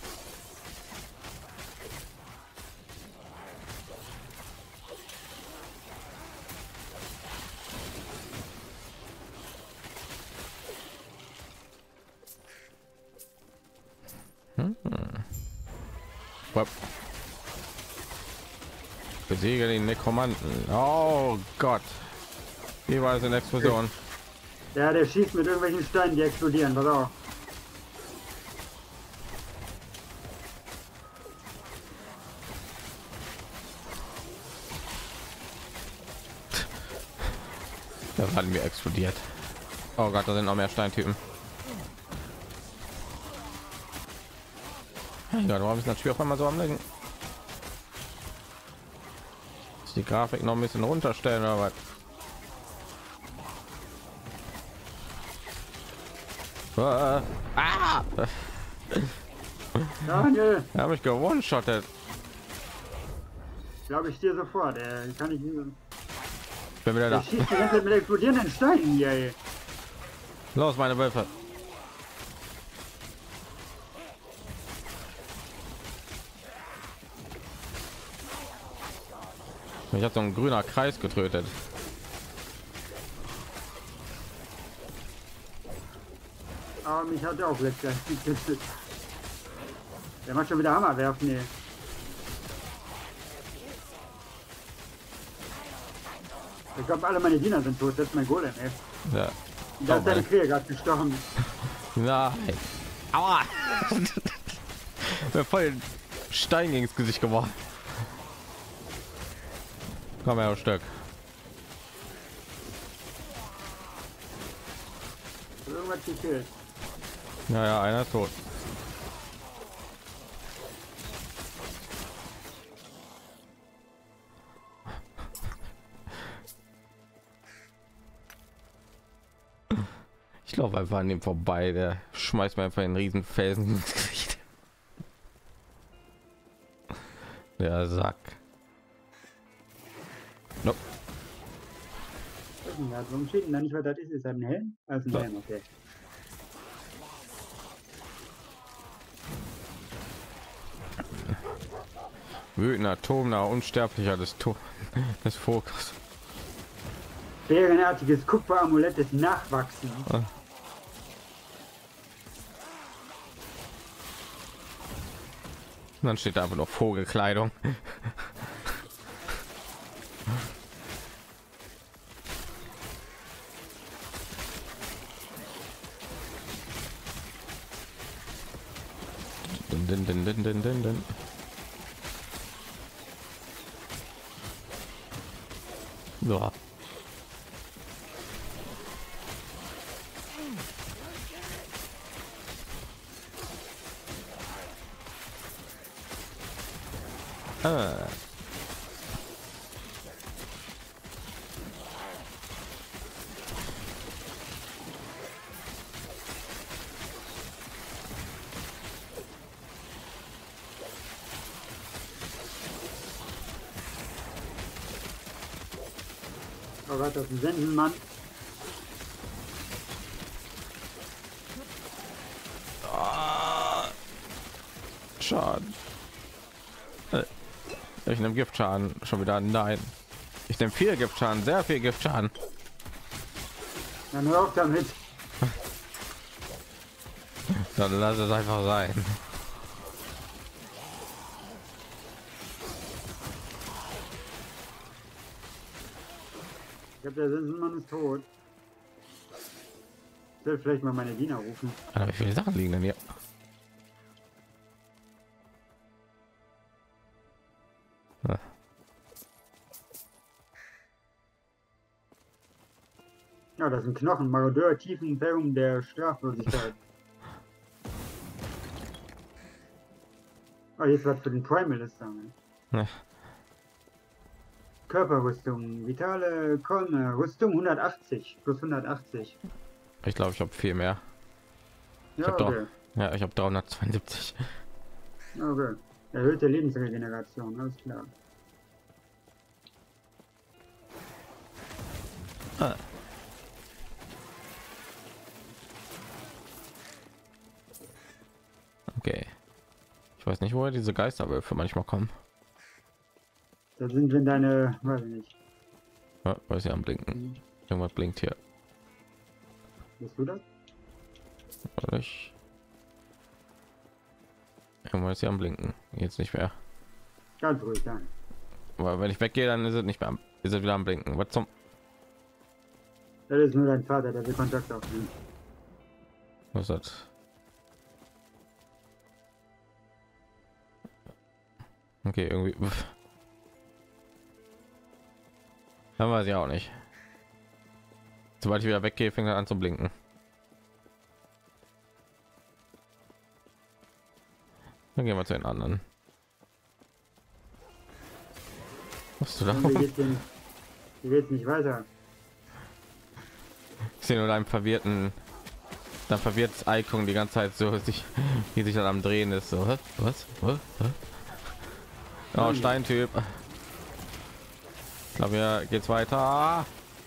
Wop. Besiege den Nekromanten. Oh Gott. Wie war es in der Explosion? Ja, der schießt mit irgendwelchen Steinen, die explodieren, pass auf. Das hat mir explodiert. Oh Gott, da sind noch mehr Steintypen. Ja, warum ist das Spiel auf einmal so am Lenken? Ist die Grafik noch ein bisschen runterstellen oder was? Ah! Ah! Daniel, Er hat mich gewone-shottet. glaube ich dir sofort, der kann ich nicht. Ich bin wieder Der da. schießt die ganze Zeit mit explodierenden Steinen hier, ey. Los, meine Wölfe. Ich habe so ein grüner Kreis getötet. Aber mich hat er auch letztes getötet. Der macht schon wieder Hammer werfen, ey. Ich glaube, alle meine Diener sind tot, das ist mein Golem, ey. Ja. Da ist Oh, deine Mann. Krähe gerade gestorben. Nein. Aua. Mir voll den Stein gegen das Gesicht geworfen. Komm her, Stück. Irgendwas gefehlt. Naja, einer ist tot. Ich laufe einfach an dem vorbei, der schmeißt mir einfach einen riesen Felsen ins Gesicht. Der Sack. Nope. Ja, warum steht denn da nicht, was das ist? Ist das ein Helm? Also ein Ja. Helm, okay. Wütender, tobender, unsterblicher des, to des Vogels. Bärenartiges Kupferamulett des Nachwachsens. Ah. Und dann steht da einfach noch Vogelkleidung. Din, din, din, din, din, din, din. So. Ah. Oh Gott, das ist ein Sensenmann. Ah. Schaden. Äh, Ich nehme Giftschaden schon wieder. Nein, ich nehme viel Giftschaden, sehr viel Giftschaden. Dann hör auf damit. Dann lass es einfach sein. Ich glaube, der Sensenmann ist tot. Ich will vielleicht mal meine Diener rufen. Aber wie viele Sachen liegen denn hier? Ah. Ja, das sind Knochen. Marodeur, Tiefenfärbung der Straflosigkeit. Oh, jetzt was für den Primal ist da. Ne? Ne. Körperrüstung, vitale Kolme, Rüstung hundertachtzig, plus hundertachtzig. Ich glaube, ich habe viel mehr. Ich Ja, habe okay. doch, ja, ich habe dreihundertzweiundsiebzig. Okay. Erhöhte Lebensregeneration, alles klar. Ah. Okay. Ich weiß nicht, woher diese Geisterwölfe manchmal kommen. Da sind wenn deine, weiß ich nicht. Ja, weiß ja am Blinken. Irgendwas blinkt hier. Bist du das? Oder ich? Irgendwas ist ja am Blinken. Jetzt nicht mehr. Ganz ruhig dann. Aber wenn ich weggehe, dann ist es nicht mehr am, ist es wieder am Blinken. Was zum? Das ist nur dein Vater, der will Kontakt aufnehmen. Was ist das? Okay, irgendwie. Dann weiß ich auch nicht. Sobald ich wieder weggehe, fängt er an zu blinken. Dann gehen wir zu den anderen. Was du da? Wie geht's denn? Wie geht's nicht weiter? Ich sehe nur deinen verwirrten, dann verwirrt Icon die ganze Zeit so, sich, wie sich dann am Drehen ist. So, was? Was? Was? Oh, Steintyp. Ich glaube, ja, geht's weiter.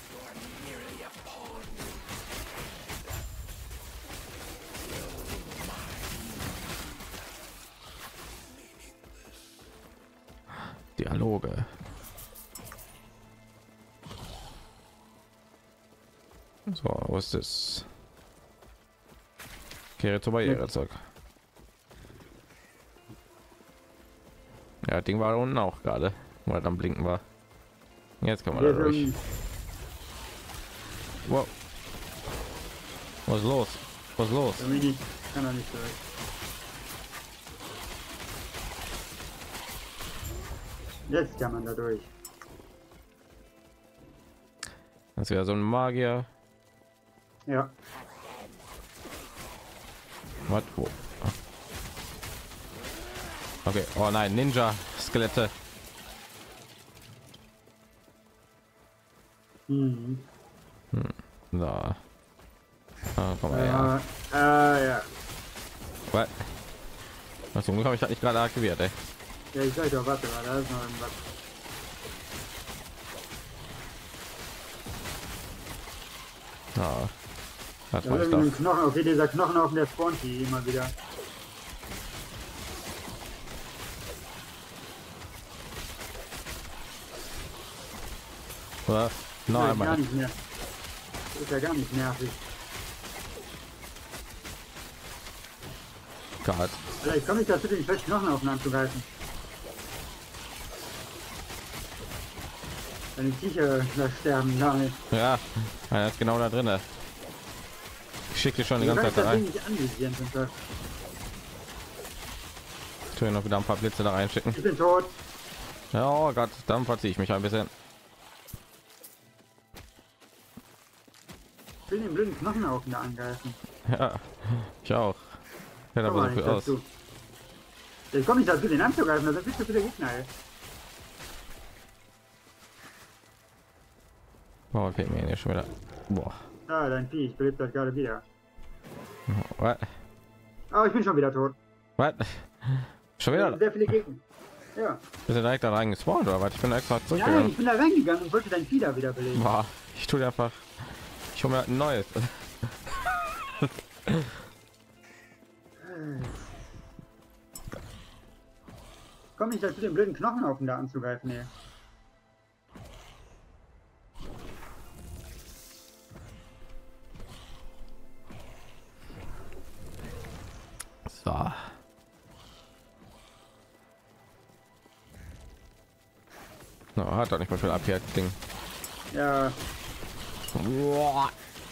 Dialoge. So, wo ist es? Kehre zur Barriere zurück. Ja, das Ding war unten auch gerade, weil es am Blinken war. Jetzt kann man da Hier durch. sind- Wow. Was ist los? Was ist los? Irgendwie nicht, kann er nicht durch. Jetzt kann man da durch. Das ist ja so ein Magier. Ja. Was? Wo? Okay. Oh nein, Ninja Skelette. Mhm. Hm. Da. Ah, komm mal Ja, her. äh, ja. Was? Was zum Glück habe ich das nicht gerade aktiviert, ey. Ja, ich sag doch, warte mal, da ist noch irgendwas. Ja. Das Da war ist ich irgendwie doch. ein Knochen, okay, dieser Knochen auf der spawnt die immer wieder. Was? Noch Das ist gar einmal. nicht mehr. Das ist ja gar nicht nervig. Gott. Vielleicht komme ich dazu, den festen Knochenhaufen anzugreifen. Wenn die Viecher da sterben, nein. Ja, er ist genau da drin. Ich schicke dir schon die Du ganze kannst Zeit da das Ding rein. nicht anvisieren, sonst was. Ich will noch wieder ein paar Blitze da reinschicken. Ich bin tot. Ja, oh Gott, dann verziehe ich mich ein bisschen. Ich will den blöden Knochenhaufen da angreifen. Ja, ich auch. Ja, da Komm war mal so nicht viel aus. dazu. Ich komme nicht dazu, den anzugreifen, das ist viel zu viele Gegner, ey. Oh, okay, mir hier schon wieder. Boah. Ah, dein Vieh, ich belebt das gerade wieder. Was? Oh, ich bin schon wieder tot. Was? Schon wieder? Sehr viele Gegner. Ja. Bist du direkt da rein gespawnt oder was? Ich bin extra Nein, zurückgegangen. ich bin da reingegangen und wollte dein Vieh da wieder beleben. Boah, ich tue einfach. Ich hole mir halt ein neues. Komm nicht dazu, den blöden Knochenhaufen da anzugreifen, ey. So. No, hat doch nicht mal viel ab hier Ding. Ja, Boah.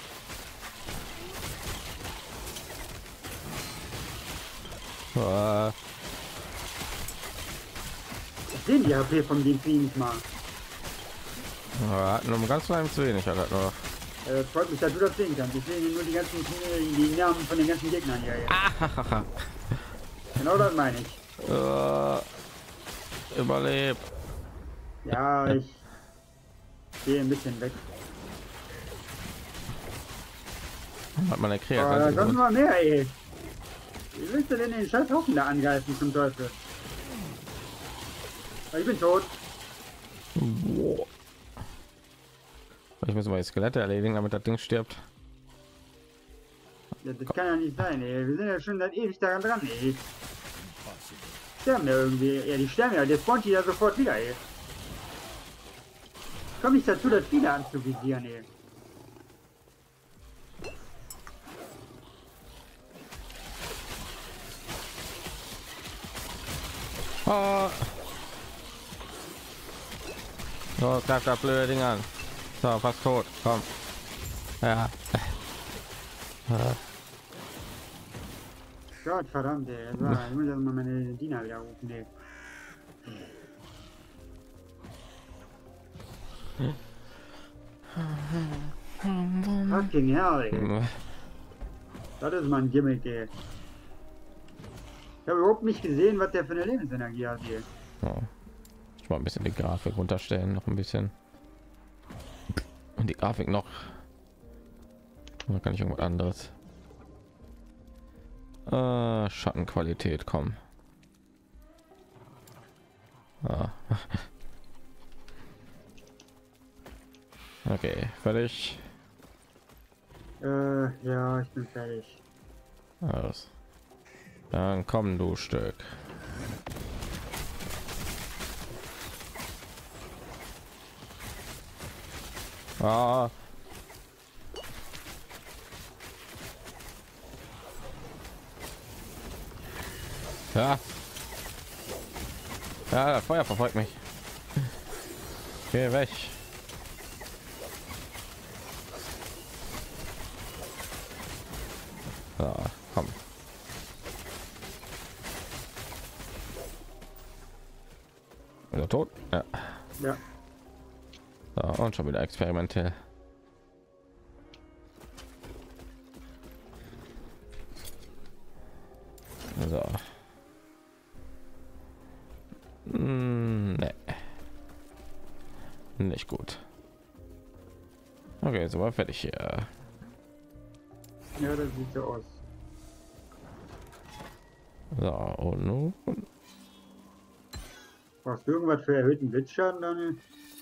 Äh, ich sehe die H P von den Vieh nicht mal. ja, nur um ganz klein zu wenig hat er nur. Äh, freut mich, dass du das sehen kannst. Ich sehe nur die ganzen die Namen von den ganzen Gegnern hier. Ja. Genau das meine ich. Äh, überlebt. Ja, ich gehe ein bisschen weg. Hat man Aber da kommt erklärt. mal mehr, ey. Wie willst du denn den scheiß Haufen da angreifen zum Teufel? Ich bin tot. Ich muss mal die Skelette erledigen, damit das Ding stirbt. Ja, das kann ja nicht sein, ey. Wir sind ja schon seit ewig daran dran, ey. Sterben ja irgendwie. Ja, die sterben ja. Der spawnt die ja sofort wieder, ey. Komm nicht dazu, das viele anzuvisieren, ey. Oh. So, greift das blöde Ding an. So, fast tot. Komm. Ja. Gott verdammt, ey. So, ich muss jetzt mal meine Diener wieder rufen, ey. Fucking hell, ey. Das ist mein Gimmick, ey. Ich habe überhaupt nicht gesehen, was der für eine Lebensenergie hat hier. Oh. Ich mal ein bisschen die Grafik runterstellen, noch ein bisschen. Und die Grafik noch. Da kann ich irgendwas anderes. Äh, Schattenqualität kommen. Ah. Okay, fertig. Äh, ja, ich bin fertig. Alles. Dann komm, du Stück. Ah. Ja. Ja, das Feuer verfolgt mich. Geh weg. So, komm. Ist er tot? Ja. Ja. So, und schon wieder experimentell. So. Hm, nee. Nicht gut. Okay, so war fertig hier. Ja, das sieht so aus. So, und nun Brauchst du irgendwas für erhöhten Blitzschaden, Daniel?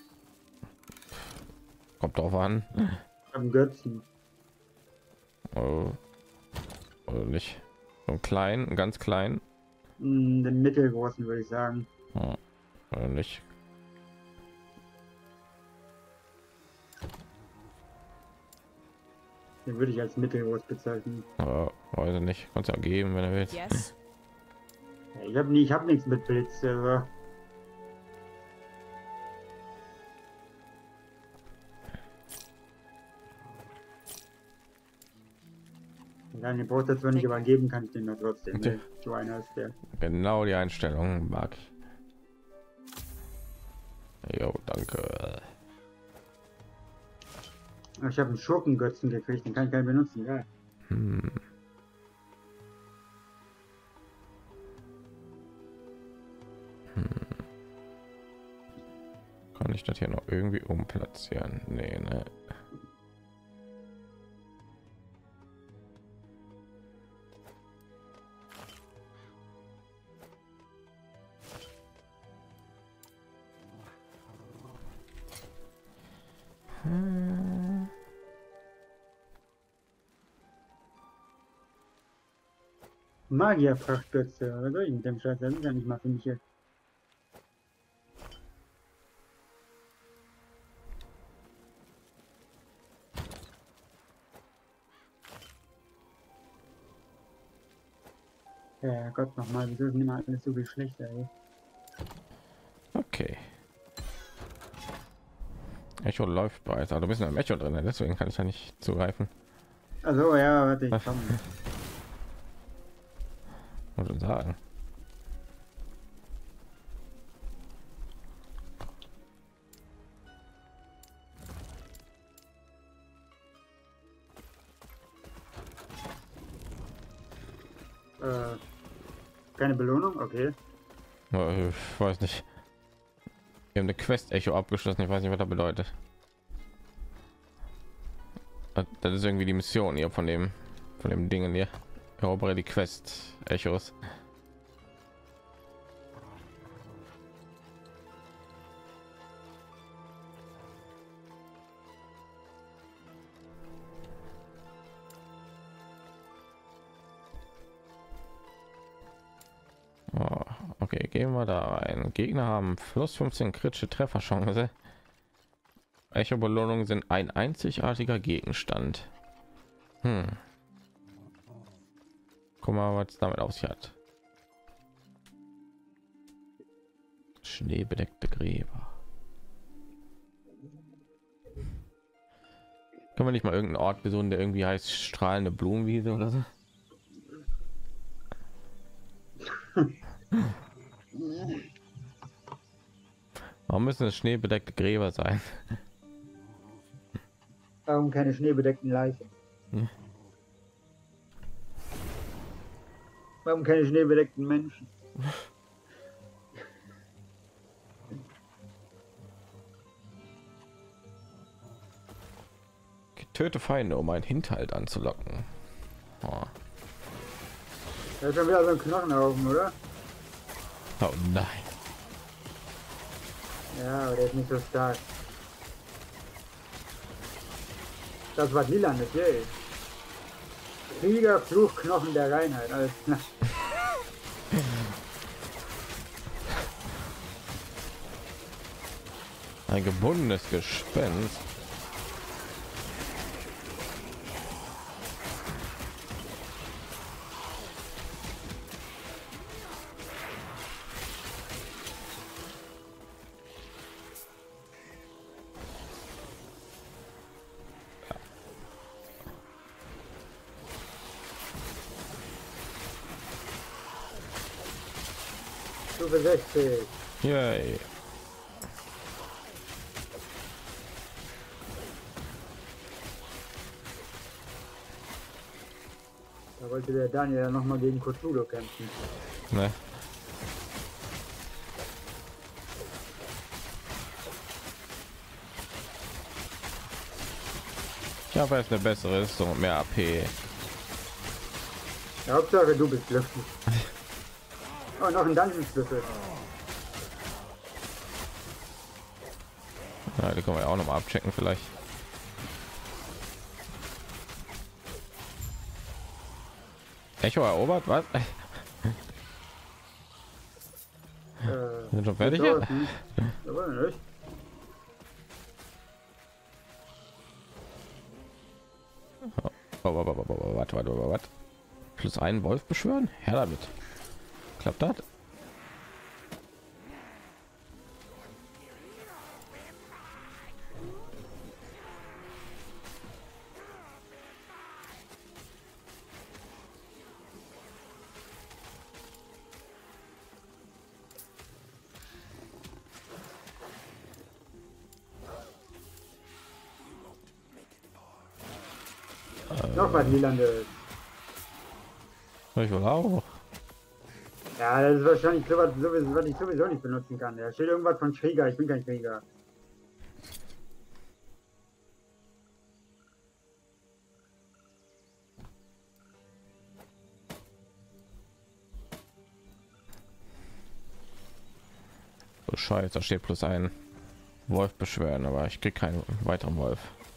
kommt drauf an. Am Götzen. Oh. Oder nicht? So einen kleinen, einen ganz kleinen. Hm, den mittelgroßen würde ich sagen. Oh. Oder nicht? Den würde ich als mittelgroß bezeichnen. Aber weiß ich nicht. Kannst ja geben, wenn er will. Yes. Ja, ich habe nie, ich habe nichts mit Blitz. Also. Daniel braucht das zwar nicht übergeben, kann ich den da trotzdem. Okay. Ne? So einer ist der. Genau die Einstellung mag ich. Jo, danke. Ich habe einen Schurkengötzen gekriegt, den kann ich gar nicht benutzen. Ja. Hm. Hm. Kann ich das hier noch irgendwie umplatzieren? Nee, ne? Hm. Magierprachtgötze, oder soll ich mit dem Scheiß? Das ist ja nicht mal für mich hier. Ja Gott, nochmal, wieso ist denn immer alles so viel schlechter, ey? Okay. Echo läuft bereits, aber du bist noch im Echo drin, deswegen kann ich ja nicht zugreifen. Also ja, warte, ich komm. Muss schon sagen. Äh, keine Belohnung, okay. Äh, Ich weiß nicht. Wir haben eine Quest Echo abgeschlossen. Ich weiß nicht, was das bedeutet. Das ist irgendwie die Mission hier von dem von dem Dingen hier. Erobere die Quest Echos. Oh, okay, gehen wir da rein. Gegner haben plus fünfzehn kritische Trefferchance. Echo Belohnungen sind ein einzigartiger Gegenstand. Hm. Guck mal, was damit auf sich hat. Schneebedeckte Gräber. Können wir nicht mal irgendeinen Ort besuchen, der irgendwie heißt strahlende Blumenwiese oder so? Warum müssen es schneebedeckte Gräber sein? Warum keine schneebedeckten Leichen? Hm. Warum keine schneebedeckten Menschen? Töte Feinde, um einen Hinterhalt anzulocken. Oh, Da ist schon wieder so ein Knochenhaufen, oder? oh nein. Ja, aber der ist nicht so stark. Das war lilanes, yay. Krieger, Fluch, Knochen der Reinheit, alles klar. Ein gebundenes Gespenst. Stufe sechzig. Yay. Da wollte Wollte der Daniel ja noch mal gegen Cthulhu kämpfen. Ne? Ich habe jetzt eine bessere Rüstung und mehr A P. Ja, Hauptsache du bist glücklich. Oh, noch ein Dungeon-Schlüssel. Ja, die können wir ja auch noch mal abchecken vielleicht. Echo erobert, was? Äh, Sind schon fertig dauert hier? nicht. Aber nicht. Oh, oh, oh, oh, oh, oh, warte, warte, warte, warte. Plus einen Wolf beschwören? Her damit. Klappt das? Noch was Lilandes. Ich will auch. Ja, das ist wahrscheinlich so was, sowieso, was ich sowieso nicht benutzen kann. Da steht irgendwas von Krieger, ich bin kein Krieger. So scheiße, da steht plus ein Wolf beschwören, aber ich krieg keinen weiteren Wolf.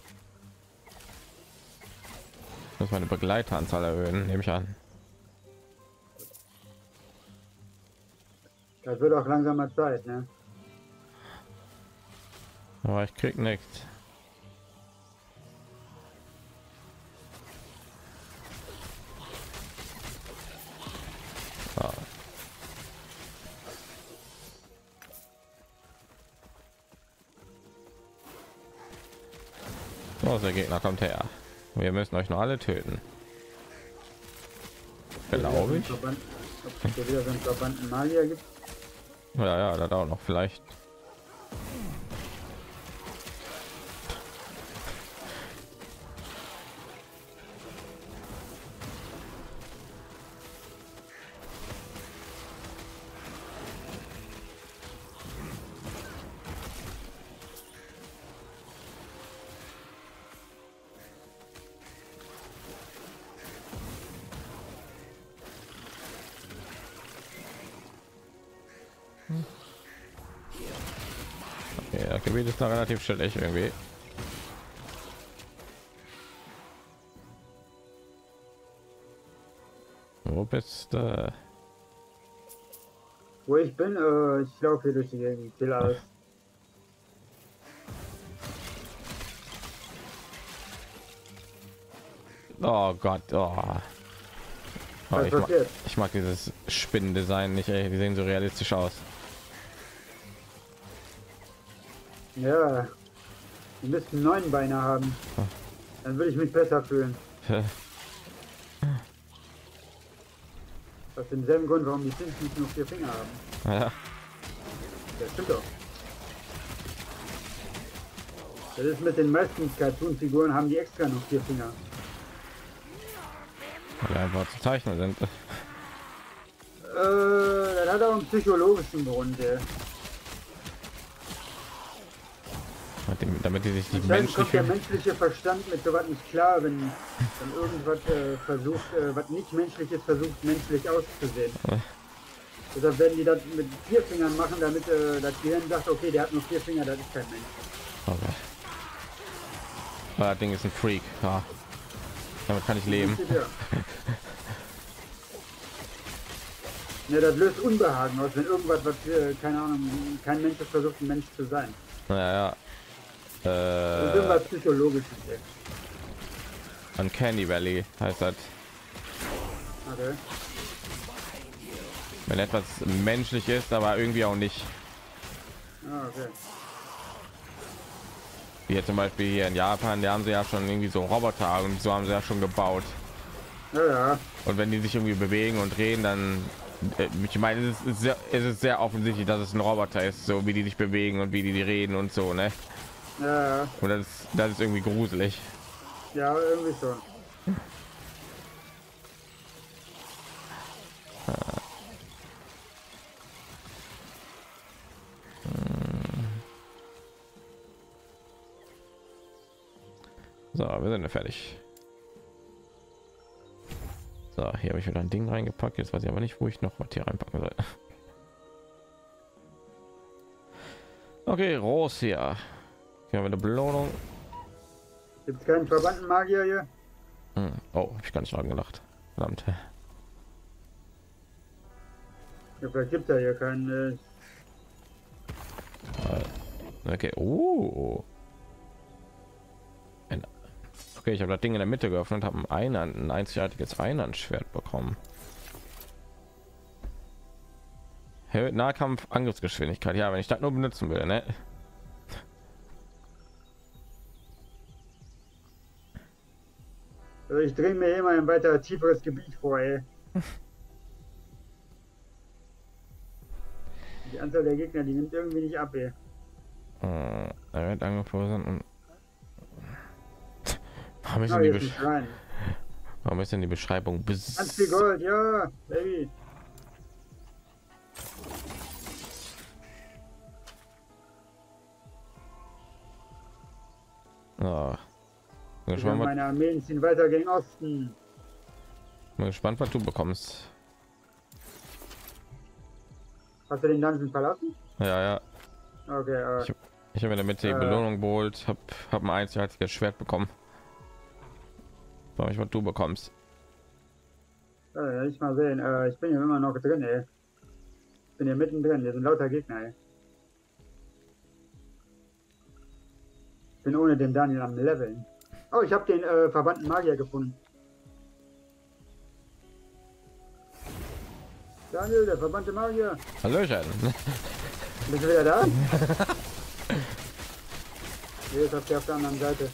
Ich muss meine Begleiteranzahl erhöhen, nehme ich an. Das wird auch langsam mal Zeit, ne? Aber ich krieg nichts. Ah. So, der Gegner kommt her. Wir müssen euch noch alle töten. Glaube ich. Ob es hier wieder so einen verbannten Magier gibt. Ja, ja, das auch noch vielleicht. Okay, das Gebiet ist noch relativ chillig irgendwie. Wo bist du? Wo ich bin, äh, ich laufe hier durch die Gegend, kill alles. Oh Gott, oh. Oh, Was ich, mag, passiert? ich mag dieses Spinnendesign nicht, ey. Die sehen so realistisch aus. Ja, die müssten neun Beine haben. Dann würde ich mich besser fühlen. Aus demselben Grund, warum die Sims nicht nur vier Finger haben. Ja. Das stimmt doch. Das ist mit den meisten Cartoon-Figuren, haben die extra noch vier Finger. Weil einfach zu zeichnen sind. Äh, das hat auch einen psychologischen Grund. Ey. Mit dem- damit die sich die Anscheinend kommt der menschliche menschliche Verstand mit sowas nicht klar, wenn, wenn irgendwas äh, versucht, äh, was nicht menschliches versucht, menschlich auszusehen. Ja. Deshalb werden die das mit vier Fingern machen, damit äh, das Gehirn sagt, okay, der hat nur vier Finger, das ist kein Mensch. Okay. Das Ding ist ein Freak. Ja. Damit kann ich leben. Ja. Ne, das löst Unbehagen aus, wenn irgendwas, was, äh, keine Ahnung, kein Mensch ist, versucht, ein Mensch zu sein. Ja, ja. Das ist Äh, irgendwas Psychologisches. Ey. Uncanny Valley heißt das. Okay. Wenn etwas menschlich ist, aber irgendwie auch nicht. Ah, okay. Wie jetzt zum Beispiel hier in Japan, da haben sie ja schon irgendwie so Roboter und so haben sie ja schon gebaut. Ja, ja. Und wenn die sich irgendwie bewegen und reden, dann, äh, ich meine, es ist, sehr, es ist sehr offensichtlich, dass es ein Roboter ist, so wie die sich bewegen und wie die, die reden und so, ne? Ja, ja. Und das ist, das ist irgendwie gruselig. Ja, irgendwie schon. So, wir sind ja fertig. So, hier habe ich wieder ein Ding reingepackt. Jetzt weiß ich aber nicht, wo ich noch was hier reinpacken soll. Okay, Rose hier. Hier haben wir eine Belohnung. Gibt es keinen verbannten Magier hier? Hm. Oh, hab ich gar nicht dran gedacht. Verdammt. Ja, vielleicht gibt es ja hier keinen. Äh... Okay. Oh. Ein, okay, ich habe das Ding in der Mitte geöffnet und habe ein, ein einzigartiges Einhandschwert bekommen. Erhöht Nahkampf Angriffsgeschwindigkeit. Ja, wenn ich das nur benutzen will, ne? Also ich drehe mir immer ein weiter tieferes Gebiet vor, ey. Die Anzahl der Gegner, die nimmt irgendwie nicht ab, ey. Äh, er wird angeflogen und warum ist, Oh, die jetzt ein Schrein. warum ist denn die Beschreibung bis Ganz viel Gold, ja, Baby. oh. Bin Ja, gespannt, was, meine Armeen ziehen weiter gegen Osten. bin gespannt, was du bekommst. Hast du den Dungeon verlassen? Ja, ja. Okay, äh, Ich, ich habe in der Mitte die äh, Belohnung geholt, habe hab ein einzigartiges Schwert bekommen. Warum ich was du bekommst? äh, ich mal sehen. Äh, ich bin hier immer noch drin, ey. Ich bin hier mittendrin. Hier sind lauter Gegner, ey. Ich bin ohne den Daniel am Leveln. Oh, ich habe den äh, verbannten Magier gefunden. Daniel, der verbannte Magier. Hallöchen. Bist du wieder da? Nee, jetzt auf der auf der anderen Seite.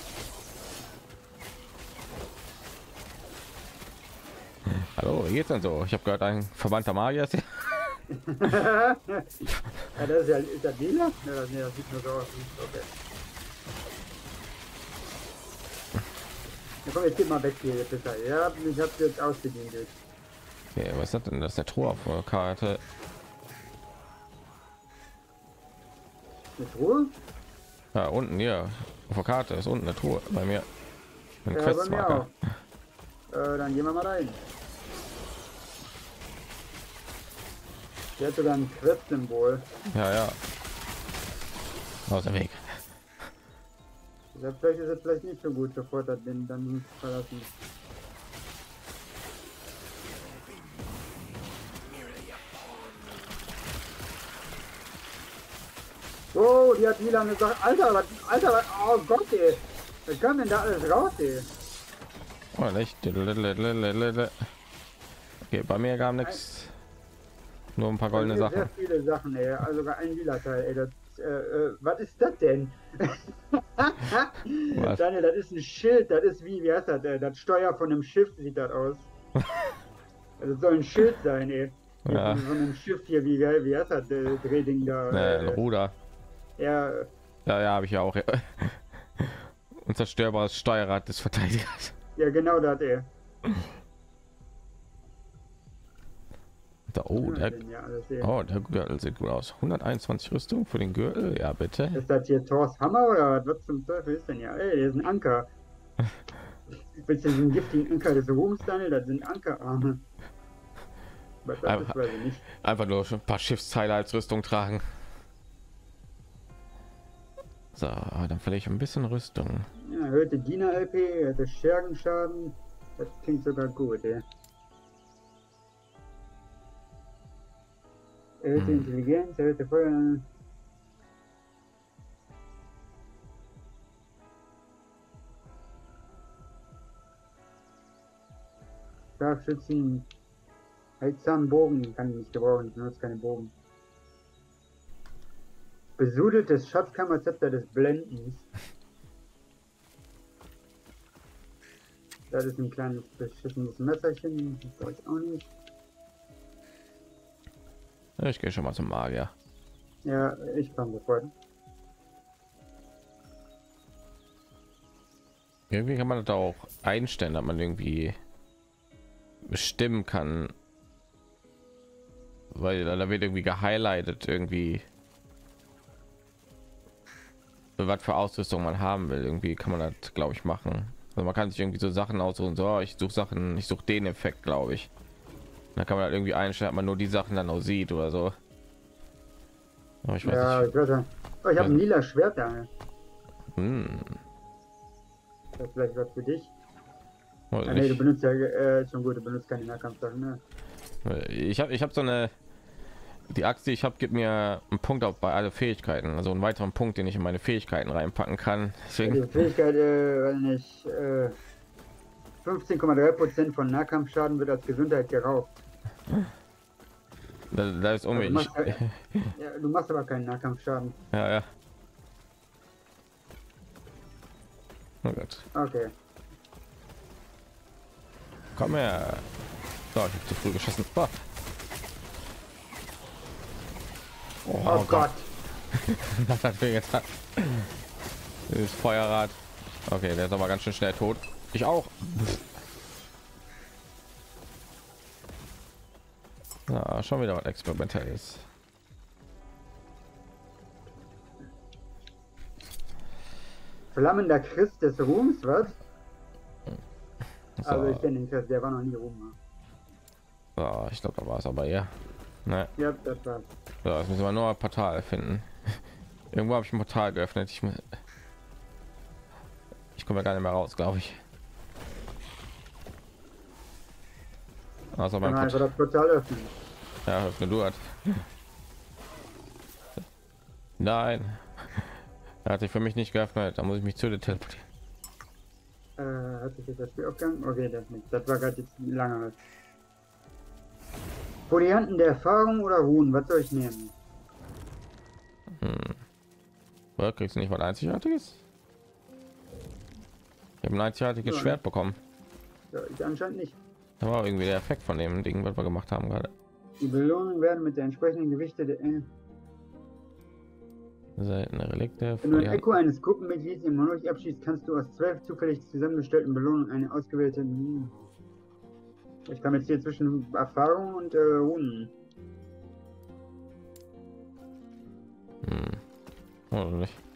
Hallo, wie geht's denn so? Ich habe gehört, ein verbannter Magier ist hier. Ja, das ist ja, ist das lila? Ja, das, nee, das sieht nur so aus. Okay. Ja, komm, jetzt geht mal weg hier, jetzt bitte. Ja, ich hab's jetzt ausgedient. Jetzt. Okay, was ist das denn? Das ist der Truhe auf der Karte. Mit Ruhe? Ja, unten hier auf der Karte ist unten eine Truhe bei mir. Ein Ja, bei mir Questmarker. auch. Äh, dann gehen wir mal rein. Der hat sogar ein Quest-Symbol. Ja, ja. Aus dem Weg. Ja, vielleicht ist es vielleicht nicht so gut, sofort hat den dann verlassen. Oh, die hat lila eine Sache. Alter, was, Alter, was, oh Gott, ey. Was kam denn da alles raus, ey? Oh, nicht. Okay, bei mir gab nichts. Nur ein paar goldene Hier Sachen. Sehr viele Sachen, ey. Also sogar ein lila Teil, ey. Das, äh, äh, was ist das denn? Was? Daniel, das ist ein Schild. Das ist wie, wie heißt das? äh, Das Steuer von einem Schiff sieht das aus. Also es soll ein Schild sein, ey. Hier Ja. Von so einem Schiff hier, wie, wie wie heißt das? Äh, Drehding da. Nee, ein Äh, Ruder. ja, Ja, ja, habe ich ja auch. Unzerstörbares Steuerrad des Verteidigers. ja, genau das, ey. Da, oh, der, Ja, alles, ey. oh, der Gürtel sieht gut aus. hunderteinundzwanzig Rüstung für den Gürtel. Ja, bitte. Ist das hier Thors Hammer oder was zum Teufel ist denn ja? Ey, hier ist ein Anker. Willst du diesen giftigen Anker des Ruhms, Daniel? Das sind Ankerarme. Was das ist, weiß ich nicht. Einfach nur ein paar Schiffsteile als Rüstung tragen. So, dann verliere ich ein bisschen Rüstung. Ja, erhöhte Diener-L P, erhöhte Schergenschaden. Das klingt sogar gut, ey. Erhöhte Hm. Intelligenz, erhöhte Feuer. Scharfschützen. Heilsamen Bogen kann ich nicht gebrauchen, ich benutze keine Bogen. Besudeltes Schatzkammerzepter des Blendens. Das ist ein kleines beschissenes Messerchen, das brauche ich auch nicht. Ich gehe schon mal zum Magier. Ja, ich komme sofort. Irgendwie kann man das auch einstellen, dass man irgendwie bestimmen kann, weil da wird irgendwie gehighlightet irgendwie, was für Ausrüstung man haben will. Irgendwie kann man das, glaube ich, machen. Also man kann sich irgendwie so Sachen aussuchen, so ich suche Sachen, ich suche den Effekt, glaube ich. Da kann man halt irgendwie einstellen, ob man nur die Sachen dann auch sieht oder so. Aber ich weiß Ja, nicht. ich, weiß ja. Oh, ich habe ein lila Schwert da. Hm. Das ist vielleicht was für dich. Weiß Ah, nee, du nicht. benutzt ja äh, schon gut, du benutzt keine Nahkampfsachen, ne? Ich habe ich habe so eine, die Axt, die ich habe, gibt mir einen Punkt auf bei alle Fähigkeiten, also einen weiteren Punkt, den ich in meine Fähigkeiten reinpacken kann. Deswegen Die Fähigkeit, äh, weiß nicht, äh, fünfzehn Komma drei Prozent von Nahkampfschaden wird als Gesundheit geraubt. da, da ist um Also du, mich. machst, halt- ja, du machst aber keinen Nahkampfschaden. Ja, ja. Oh Gott. Okay. Komm her. So, ich habe zu früh geschossen. Oh, Oh, oh Gott. Das hat mir getan. Das Feuerrad. Okay, der ist aber ganz schön schnell tot. Ich auch. Ja, schon wieder was Experimentelles. Flammender Christ des Ruhms, was? So, Also ich kenne den Christ, der war noch nie rum. Ne? so, ich glaube, da war es aber ja. Ne, Ja, das war's. so, jetzt müssen wir nur ein Portal finden. Irgendwo habe ich ein Portal geöffnet. Ich, mu- ich komme ja gar nicht mehr raus, glaube ich. Also Kann mein man einfach Portal. das Portal öffnen. Ja, öffne du hat. Nein. Er hat sich für mich nicht geöffnet. Da muss ich mich zu dir teleportieren. Äh, hat sich jetzt das Spiel aufgegangen? Okay, das nicht. Das war gerade jetzt lange. Folianten der Erfahrung oder Ruhen? Was soll ich nehmen? Hm. Oder kriegst du nicht was Einzigartiges? Ich habe ein einzigartiges Ja. Schwert bekommen. Ja, ich anscheinend nicht. Da war irgendwie der Effekt von dem Ding, was wir gemacht haben gerade. Die Belohnungen werden mit der entsprechenden Gewichte der. Äh, Seltene Relikte. Wenn du ein Ja. Echo eines Gruppenmitglieds im Monolog abschießt, kannst du aus zwölf zufällig zusammengestellten Belohnungen eine ausgewählte. Hm. Ich kann jetzt hier zwischen Erfahrung und äh, Runen. Hm. Oder nicht?